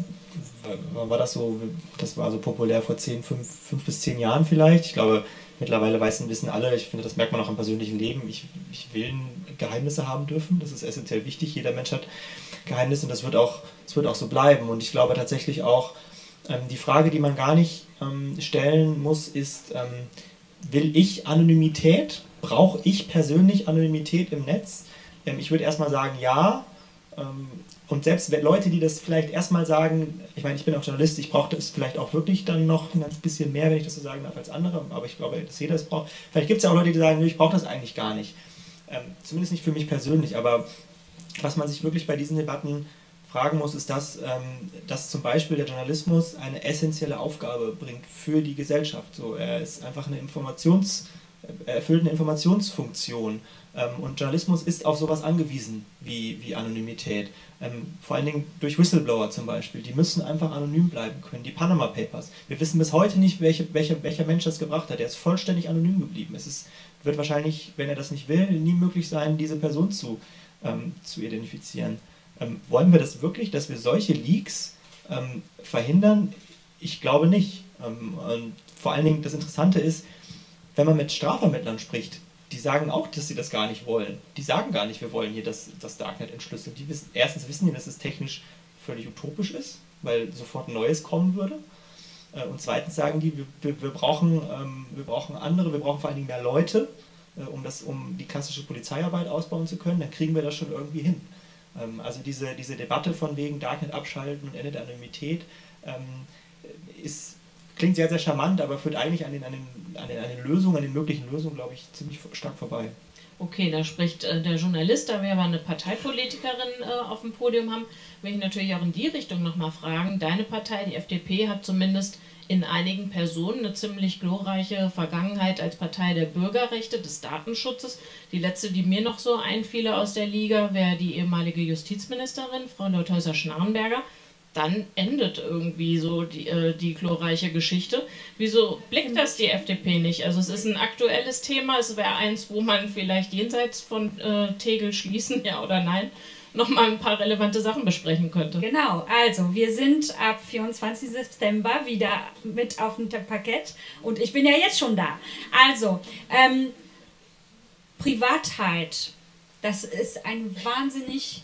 war das so, das war so populär vor zehn, fünf, fünf bis zehn Jahren vielleicht. Ich glaube, mittlerweile wissen, wissen alle, ich finde, das merkt man auch im persönlichen Leben, ich, ich will Geheimnisse haben dürfen. Das ist essentiell wichtig. Jeder Mensch hat Geheimnisse und das wird auch, das wird auch so bleiben. Und ich glaube tatsächlich auch, ähm, die Frage, die man gar nicht ähm, stellen muss, ist, ähm, will ich Anonymität? Brauche ich persönlich Anonymität im Netz? Ähm, ich würde erstmal sagen, ja. Ähm, und selbst Leute, die das vielleicht erstmal sagen, ich meine, ich bin auch Journalist, ich brauche das vielleicht auch wirklich dann noch ein bisschen mehr, wenn ich das so sagen darf, als andere, aber ich glaube, dass jeder das braucht. Vielleicht gibt es ja auch Leute, die sagen, ich brauche das eigentlich gar nicht. Ähm, zumindest nicht für mich persönlich, aber was man sich wirklich bei diesen Debatten fragen muss, ist das, ähm, dass zum Beispiel der Journalismus eine essentielle Aufgabe bringt für die Gesellschaft. So, er ist einfach eine Informations- Er erfüllt eine Informationsfunktion ähm, und Journalismus ist auf sowas angewiesen wie, wie Anonymität. Ähm, vor allen Dingen durch Whistleblower zum Beispiel. Die müssen einfach anonym bleiben können. Die Panama Papers. Wir wissen bis heute nicht, welche, welche, welcher Mensch das gebracht hat. Der ist vollständig anonym geblieben. Es ist, wird wahrscheinlich, wenn er das nicht will, nie möglich sein, diese Person zu, ähm, zu identifizieren. Ähm, wollen wir das wirklich, dass wir solche Leaks ähm, verhindern? Ich glaube nicht. Ähm, und vor allen Dingen das Interessante ist, wenn man mit Strafvermittlern spricht, die sagen auch, dass sie das gar nicht wollen. Die sagen gar nicht, wir wollen hier das, das Darknet entschlüsseln. Die wissen, erstens wissen die, dass es technisch völlig utopisch ist, weil sofort Neues kommen würde. Und zweitens sagen die, wir, wir, wir, brauchen, ähm, wir brauchen andere, wir brauchen vor allen Dingen mehr Leute, äh, um, das, um die klassische Polizeiarbeit ausbauen zu können. Dann kriegen wir das schon irgendwie hin. Ähm, also diese, diese Debatte von wegen Darknet abschalten und Ende der Anonymität ähm, ist... Klingt sehr, sehr charmant, aber führt eigentlich an den, an, den, an, den, an den Lösungen, an den möglichen Lösungen, glaube ich, ziemlich stark vorbei. Okay, da spricht äh, der Journalist, da wir aber eine Parteipolitikerin äh, auf dem Podium haben, will ich natürlich auch in die Richtung nochmal fragen. Deine Partei, die F D P, hat zumindest in einigen Personen eine ziemlich glorreiche Vergangenheit als Partei der Bürgerrechte, des Datenschutzes. Die letzte, die mir noch so einfiele aus der Liga, wäre die ehemalige Justizministerin, Frau Leuthäuser-Schnarrenberger. Dann endet irgendwie so die, äh, die glorreiche Geschichte. Wieso blickt das die F D P nicht? Also es ist ein aktuelles Thema, es wäre eins, wo man vielleicht jenseits von äh, Tegel schließen, ja oder nein, nochmal ein paar relevante Sachen besprechen könnte. Genau, also wir sind ab vierundzwanzigsten September wieder mit auf dem Parkett und ich bin ja jetzt schon da. Also, ähm, Privatheit, das ist ein wahnsinnig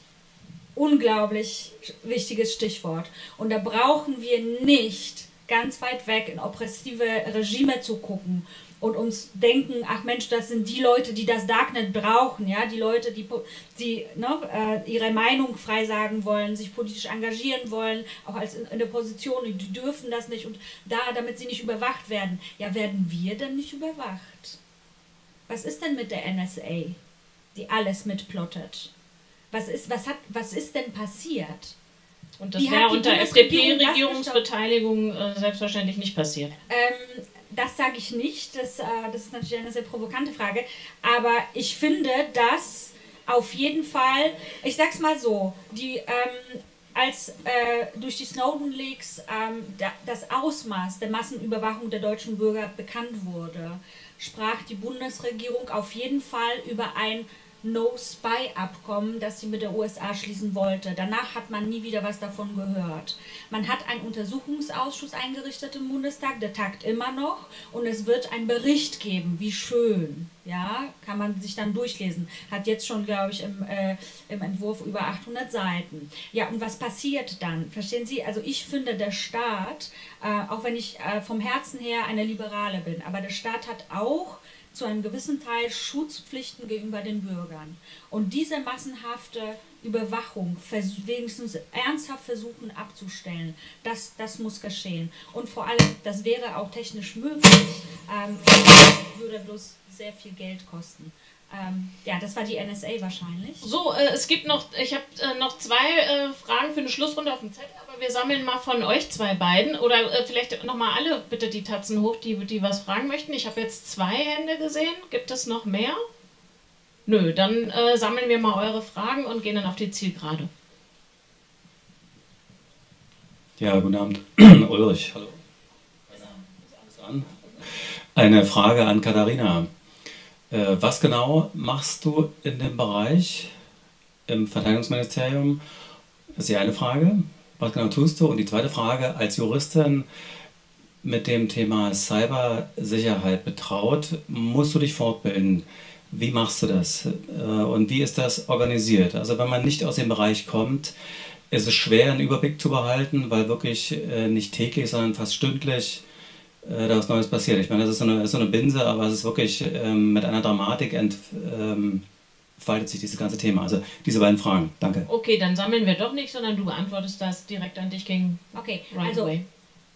unglaublich wichtiges Stichwort. Und da brauchen wir nicht ganz weit weg in oppressive Regime zu gucken und uns denken, ach Mensch, das sind die Leute, die das Darknet brauchen, ja, die Leute, die, die ne, äh, ihre Meinung frei sagen wollen, sich politisch engagieren wollen, auch als in, in der Position, die dürfen das nicht und da, damit sie nicht überwacht werden. Ja, werden wir denn nicht überwacht? Was ist denn mit der N S A, die alles mitplottet? Was ist, was hat, was ist denn passiert? Und das wäre unter F D P-Regierungsbeteiligung äh, selbstverständlich nicht passiert. Ähm, das sage ich nicht, das, äh, das ist natürlich eine sehr provokante Frage, aber ich finde, dass auf jeden Fall, ich sag's mal so, die, ähm, als äh, durch die Snowden-Leaks ähm, da, das Ausmaß der Massenüberwachung der deutschen Bürger bekannt wurde, sprach die Bundesregierung auf jeden Fall über ein No-Spy-Abkommen, das sie mit der U S A schließen wollte. Danach hat man nie wieder was davon gehört. Man hat einen Untersuchungsausschuss eingerichtet im Bundestag, der tagt immer noch und es wird einen Bericht geben. Wie schön. Ja, kann man sich dann durchlesen. Hat jetzt schon, glaube ich, im, äh, im Entwurf über achthundert Seiten. Ja, und was passiert dann? Verstehen Sie? Also ich finde, der Staat, äh, auch wenn ich äh, vom Herzen her eine Liberale bin, aber der Staat hat auch zu einem gewissen Teil Schutzpflichten gegenüber den Bürgern. Und diese massenhafte Überwachung wenigstens ernsthaft versuchen abzustellen, das, das muss geschehen. Und vor allem, das wäre auch technisch möglich, ähm, würde bloß sehr viel Geld kosten. Ähm, ja, das war die N S A wahrscheinlich. So, äh, es gibt noch, ich habe äh, noch zwei äh, Fragen für eine Schlussrunde auf dem Zettel, aber wir sammeln mal von euch zwei beiden oder äh, vielleicht nochmal alle bitte die Tatzen hoch, die, die was fragen möchten. Ich habe jetzt zwei Hände gesehen. Gibt es noch mehr? Nö, dann äh, sammeln wir mal eure Fragen und gehen dann auf die Zielgerade. Ja, guten Abend. Ulrich, hallo. Eine Frage an Katharina. Was genau machst du in dem Bereich im Verteidigungsministerium? Das ist die eine Frage. Was genau tust du? Und die zweite Frage, als Juristin mit dem Thema Cybersicherheit betraut, musst du dich fortbilden. Wie machst du das? Und wie ist das organisiert? Also wenn man nicht aus dem Bereich kommt, ist es schwer, einen Überblick zu behalten, weil wirklich nicht täglich, sondern fast stündlich da was Neues passiert. Ich meine, das ist so eine, ist so eine Binse, aber es ist wirklich ähm, mit einer Dramatik entfaltet ähm, sich dieses ganze Thema. Also diese beiden Fragen. Danke. Okay, dann sammeln wir doch nicht, sondern du beantwortest das direkt an dich gegen Okay, right also away.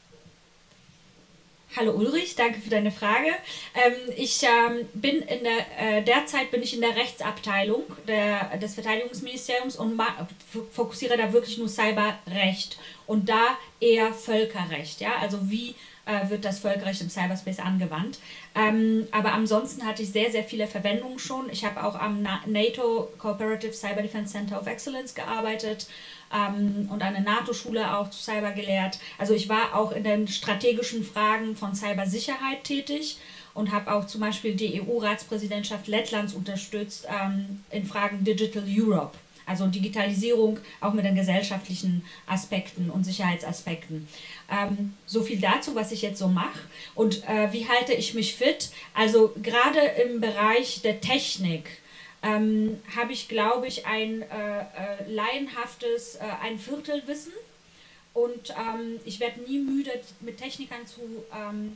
Hallo Ulrich, danke für deine Frage. Ähm, ich ähm, bin in der, äh, derzeit bin ich in der Rechtsabteilung der, des Verteidigungsministeriums und fokussiere da wirklich nur Cyberrecht und da eher Völkerrecht. Ja? Also wie äh, wird das Völkerrecht im Cyberspace angewandt. Ähm, aber ansonsten hatte ich sehr, sehr viele Verwendungen schon. Ich habe auch am NATO Cooperative Cyber Defense Center of Excellence gearbeitet. Ähm, und eine NATO-Schule auch zu Cyber gelehrt. Also ich war auch in den strategischen Fragen von Cybersicherheit tätig und habe auch zum Beispiel die E U-Ratspräsidentschaft Lettlands unterstützt ähm, in Fragen Digital Europe, also Digitalisierung auch mit den gesellschaftlichen Aspekten und Sicherheitsaspekten. Ähm, so viel dazu, was ich jetzt so mache. Und äh, wie halte ich mich fit? Also gerade im Bereich der Technik Ähm, habe ich, glaube ich, ein äh, äh, laienhaftes äh, ein Viertelwissen und ähm, ich werde nie müde, mit Technikern zu, ähm,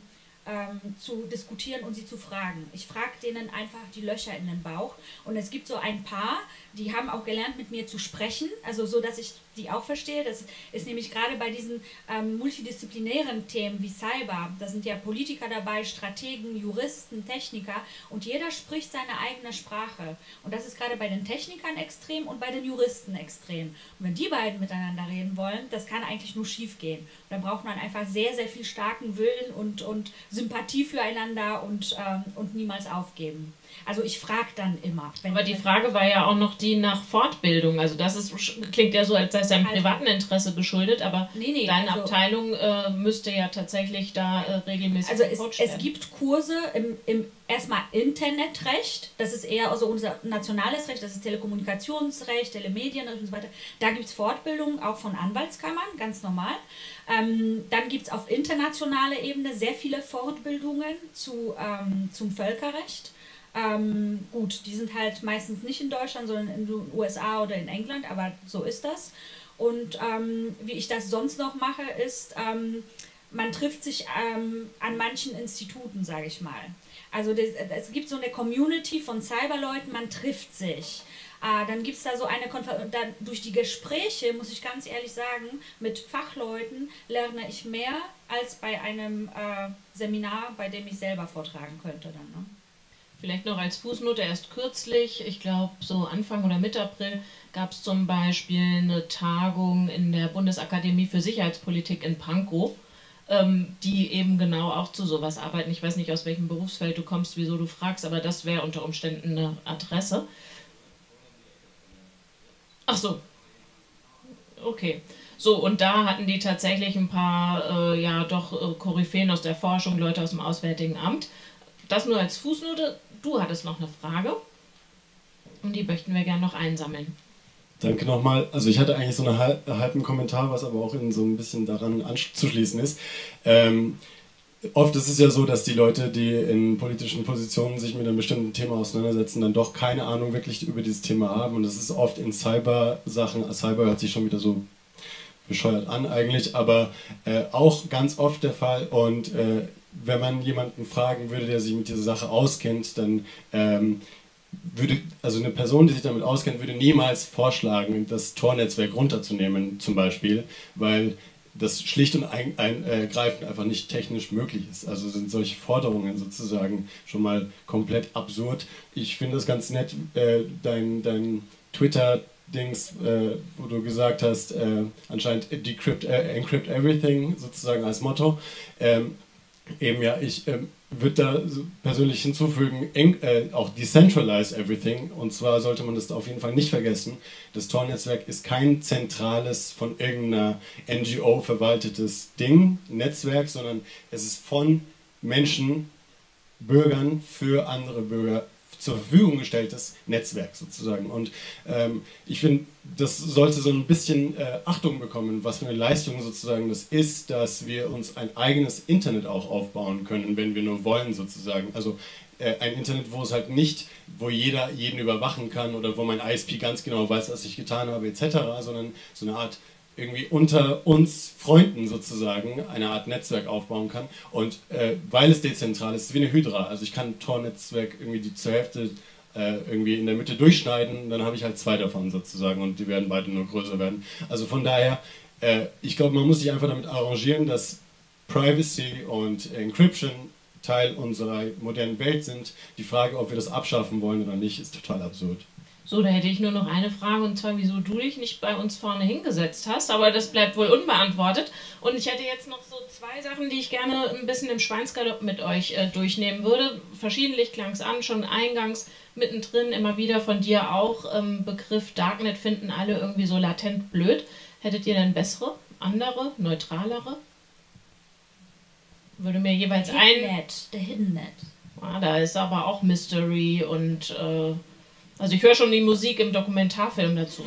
ähm, zu diskutieren und sie zu fragen. Ich frage denen einfach die Löcher in den Bauch und es gibt so ein paar, die haben auch gelernt, mit mir zu sprechen, also so, dass ich die auch verstehe. Das ist nämlich gerade bei diesen ähm, multidisziplinären Themen wie Cyber, da sind ja Politiker dabei, Strategen, Juristen, Techniker und jeder spricht seine eigene Sprache. Und das ist gerade bei den Technikern extrem und bei den Juristen extrem. Und wenn die beiden miteinander reden wollen, das kann eigentlich nur schief gehen. Und dann braucht man einfach sehr, sehr viel starken Willen und, und Sympathie füreinander und, ähm, und niemals aufgeben. Also ich frage dann immer. Wenn Aber die Frage war ja auch noch die nach Fortbildung. Also das ist, klingt ja so, als sei es deinem privaten Interesse geschuldet, aber nee, nee, deine also, Abteilung äh, müsste ja tatsächlich da äh, regelmäßig Also es, gecoacht es werden. gibt Kurse im, im erstmal Internetrecht, das ist eher also unser nationales Recht, das ist Telekommunikationsrecht, Telemedienrecht und so weiter. Da gibt es Fortbildungen auch von Anwaltskammern, ganz normal. Ähm, dann gibt es auf internationaler Ebene sehr viele Fortbildungen zu, ähm, zum Völkerrecht. Ähm, gut, die sind halt meistens nicht in Deutschland, sondern in den U S A oder in England, aber so ist das. Und ähm, wie ich das sonst noch mache, ist, ähm, man trifft sich ähm, an manchen Instituten, sage ich mal. Also das, es gibt so eine Community von Cyberleuten, man trifft sich. Äh, dann gibt es da so eine Konferenz, durch die Gespräche, muss ich ganz ehrlich sagen, mit Fachleuten lerne ich mehr als bei einem äh, Seminar, bei dem ich selber vortragen könnte dann, ne? Vielleicht noch als Fußnote, erst kürzlich, ich glaube so Anfang oder Mitte April, gab es zum Beispiel eine Tagung in der Bundesakademie für Sicherheitspolitik in Pankow, ähm, die eben genau auch zu sowas arbeiten. Ich weiß nicht, aus welchem Berufsfeld du kommst, wieso du fragst, aber das wäre unter Umständen eine Adresse. Ach so. Okay. So, und da hatten die tatsächlich ein paar, äh, ja doch, äh, Koryphäen aus der Forschung, Leute aus dem Auswärtigen Amt. Das nur als Fußnote. Du hattest noch eine Frage und die möchten wir gerne noch einsammeln. Danke nochmal. Also ich hatte eigentlich so einen halben Kommentar, was aber auch in so ein bisschen daran anzuschließen ist. Ähm, oft ist es ja so, dass die Leute, die in politischen Positionen sich mit einem bestimmten Thema auseinandersetzen, dann doch keine Ahnung wirklich über dieses Thema haben. Und das ist oft in Cyber-Sachen, Cyber hört sich schon wieder so bescheuert an eigentlich, aber äh, auch ganz oft der Fall. Und äh, wenn man jemanden fragen würde, der sich mit dieser Sache auskennt, dann ähm, würde, also eine Person, die sich damit auskennt, würde niemals vorschlagen, das Tor-Netzwerk runterzunehmen, zum Beispiel, weil das schlicht und ergreifend einfach nicht technisch möglich ist. Also sind solche Forderungen sozusagen schon mal komplett absurd. Ich finde es ganz nett, äh, dein, dein Twitter-Dings, äh, wo du gesagt hast, äh, anscheinend decrypt, äh, encrypt everything sozusagen als Motto. Ähm, Eben ja, ich ähm, würde da persönlich hinzufügen, eng, äh, auch decentralize everything. Und zwar sollte man das auf jeden Fall nicht vergessen. Das Tor-Netzwerk ist kein zentrales, von irgendeiner N G O verwaltetes Ding, Netzwerk, sondern es ist von Menschen, Bürgern für andere Bürger zur Verfügung gestelltes Netzwerk sozusagen. Und ähm, ich finde, das sollte so ein bisschen äh, Achtung bekommen, was für eine Leistung sozusagen das ist, dass wir uns ein eigenes Internet auch aufbauen können, wenn wir nur wollen sozusagen. Also äh, ein Internet, wo es halt nicht, wo jeder jeden überwachen kann oder wo mein I S P ganz genau weiß, was ich getan habe et cetera, sondern so eine Art irgendwie unter uns Freunden sozusagen eine Art Netzwerk aufbauen kann. Und äh, weil es dezentral ist, ist es wie eine Hydra. Also ich kann ein Tor-Netzwerk irgendwie die zur Hälfte äh, irgendwie in der Mitte durchschneiden, dann habe ich halt zwei davon sozusagen und die werden beide nur größer werden. Also von daher, äh, ich glaube, man muss sich einfach damit arrangieren, dass Privacy und Encryption Teil unserer modernen Welt sind. Die Frage, ob wir das abschaffen wollen oder nicht, ist total absurd. So, da hätte ich nur noch eine Frage, und zwar, wieso du dich nicht bei uns vorne hingesetzt hast, aber das bleibt wohl unbeantwortet. Und ich hätte jetzt noch so zwei Sachen, die ich gerne ein bisschen im Schweinsgalopp mit euch äh, durchnehmen würde. Verschiedentlich klang es an, schon eingangs, mittendrin, immer wieder von dir auch, ähm, Begriff Darknet finden alle irgendwie so latent blöd. Hättet ihr denn bessere, andere, neutralere? Würde mir jeweils Hidden ein... Net, der Hidden Net. Ah, da ist aber auch Mystery und... Äh, Also ich höre schon die Musik im Dokumentarfilm dazu.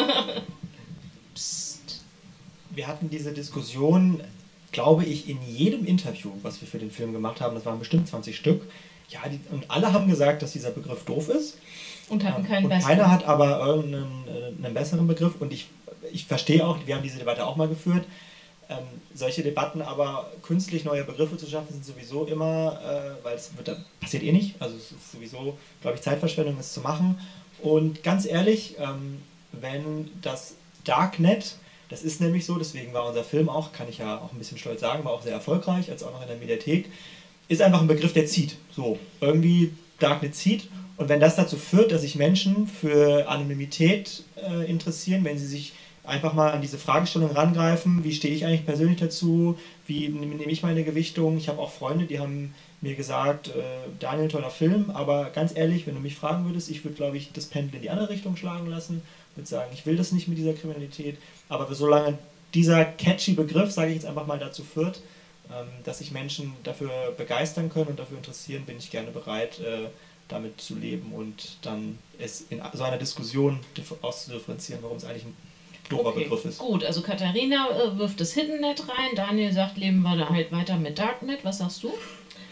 Psst. Wir hatten diese Diskussion, glaube ich, in jedem Interview, was wir für den Film gemacht haben, das waren bestimmt zwanzig Stück. Ja, die, und alle haben gesagt, dass dieser Begriff doof ist. Und hatten keinen und besseren. keiner hat aber irgendeinen einen besseren Begriff. Und ich, ich verstehe auch, wir haben diese Debatte auch mal geführt. Ähm, solche Debatten aber künstlich neue Begriffe zu schaffen, sind sowieso immer, äh, weil es wird, da passiert eh nicht, also es ist sowieso, glaube ich, Zeitverschwendung, es zu machen. Und ganz ehrlich, ähm, wenn das Darknet, das ist nämlich so, deswegen war unser Film auch, kann ich ja auch ein bisschen stolz sagen, war auch sehr erfolgreich, als auch noch in der Mediathek, ist einfach ein Begriff, der zieht. So, irgendwie Darknet zieht. Und wenn das dazu führt, dass sich Menschen für Anonymität äh, interessieren, wenn sie sich einfach mal an diese Fragestellung rangreifen, wie stehe ich eigentlich persönlich dazu, wie nehme ich meine Gewichtung. Ich habe auch Freunde, die haben mir gesagt, äh, Daniel, toller Film, aber ganz ehrlich, wenn du mich fragen würdest, ich würde, glaube ich, das Pendel in die andere Richtung schlagen lassen, würde sagen, ich will das nicht mit dieser Kriminalität, aber solange dieser catchy Begriff, sage ich jetzt einfach mal, dazu führt, ähm, dass sich Menschen dafür begeistern können und dafür interessieren, bin ich gerne bereit, äh, damit zu leben und dann es in so einer Diskussion auszudifferenzieren, warum es eigentlich ein doofer Okay, Begriff ist. gut, also Katharina äh, wirft das Hiddennet rein, Daniel sagt, leben wir da halt weiter mit Darknet. Was sagst du?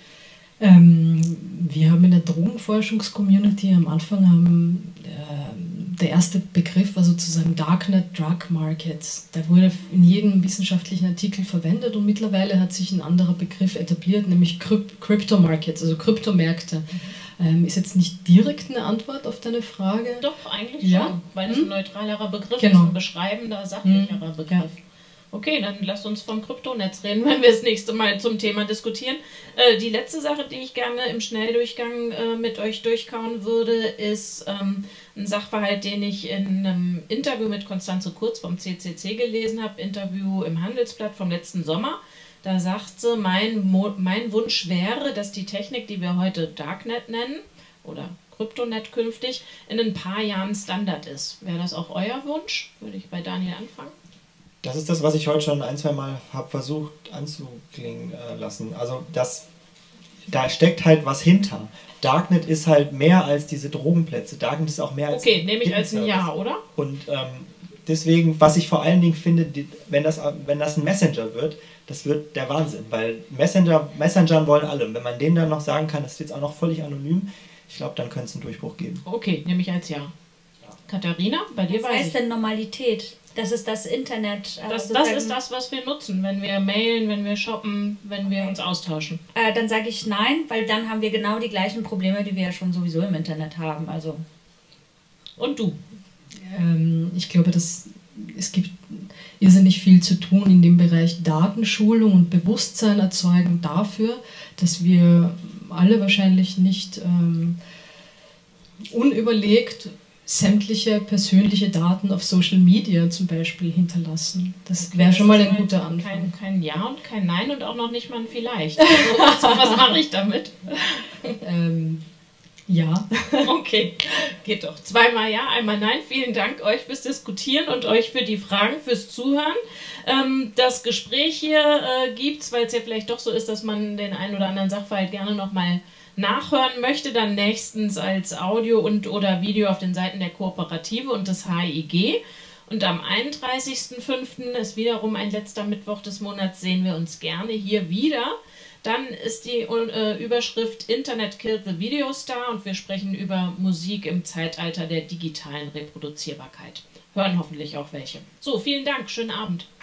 Ähm, wir haben in der Drogenforschungscommunity am Anfang haben, äh, der erste Begriff war sozusagen Darknet Drug Markets. Der wurde in jedem wissenschaftlichen Artikel verwendet und mittlerweile hat sich ein anderer Begriff etabliert, nämlich Kryp Crypto Markets, also Kryptomärkte. Ähm, ist jetzt nicht direkt eine Antwort auf deine Frage. Doch, eigentlich Ja. schon, weil es Hm? ein neutralerer Begriff Genau. ist, ein beschreibender, sachlicherer Hm, Begriff. ja. Okay, dann lasst uns vom Kryptonetz reden, wenn wir das nächste Mal zum Thema diskutieren. Äh, die letzte Sache, die ich gerne im Schnelldurchgang äh, mit euch durchkauen würde, ist ähm, ein Sachverhalt, den ich in einem Interview mit Constanze Kurz vom C C C gelesen habe, Interview im Handelsblatt vom letzten Sommer. Da sagt sie, mein, Mo mein Wunsch wäre, dass die Technik, die wir heute Darknet nennen, oder Kryptonet künftig, in ein paar Jahren Standard ist. Wäre das auch euer Wunsch? Würde ich bei Daniel anfangen. Das ist das, was ich heute schon ein, zwei Mal habe versucht anzuklingen äh, lassen. Also das, da steckt halt was hinter. Darknet ist halt mehr als diese Drogenplätze. Darknet ist auch mehr als... Okay, nehme ich als ein Ja, oder? Und ähm, deswegen, was ich vor allen Dingen finde, die, wenn, das, wenn das ein Messenger wird, das wird der Wahnsinn. Weil Messenger, Messengern wollen alle. Und wenn man denen dann noch sagen kann, das ist jetzt auch noch völlig anonym, ich glaube, dann könnte es einen Durchbruch geben. Okay, nehme ich als Ja. Katharina, bei dir Was weiß heißt ich. denn Normalität? Das ist das Internet. äh, Das, das sozusagen- ist das, was wir nutzen, wenn wir mailen, wenn wir shoppen, wenn wir uns austauschen. Äh, dann sage ich nein, weil dann haben wir genau die gleichen Probleme, die wir ja schon sowieso im Internet haben. Also Und du? Ähm, ich glaube, dass es gibt irrsinnig viel zu tun in dem Bereich Datenschulung und Bewusstsein erzeugen dafür, dass wir alle wahrscheinlich nicht ähm, unüberlegt sämtliche persönliche Daten auf Social Media zum Beispiel hinterlassen. Das wäre schon mal ein guter Anfang. Kein, kein Ja und kein Nein und auch noch nicht mal ein Vielleicht. Also, was, was mache ich damit? Ähm, ja. Okay, geht doch. Zweimal Ja, einmal Nein. Vielen Dank euch fürs Diskutieren und euch für die Fragen, fürs Zuhören. Ähm, das Gespräch hier äh, gibt es, weil es ja vielleicht doch so ist, dass man den einen oder anderen Sachverhalt gerne nochmal nachhören möchte, dann nächstens als Audio und oder Video auf den Seiten der Kooperative und des H I G. Und am einunddreißigsten fünften ist wiederum ein letzter Mittwoch des Monats, sehen wir uns gerne hier wieder. Dann ist die äh, Überschrift Internet Killed the Video Star und wir sprechen über Musik im Zeitalter der digitalen Reproduzierbarkeit. Hören hoffentlich auch welche. So, vielen Dank, schönen Abend.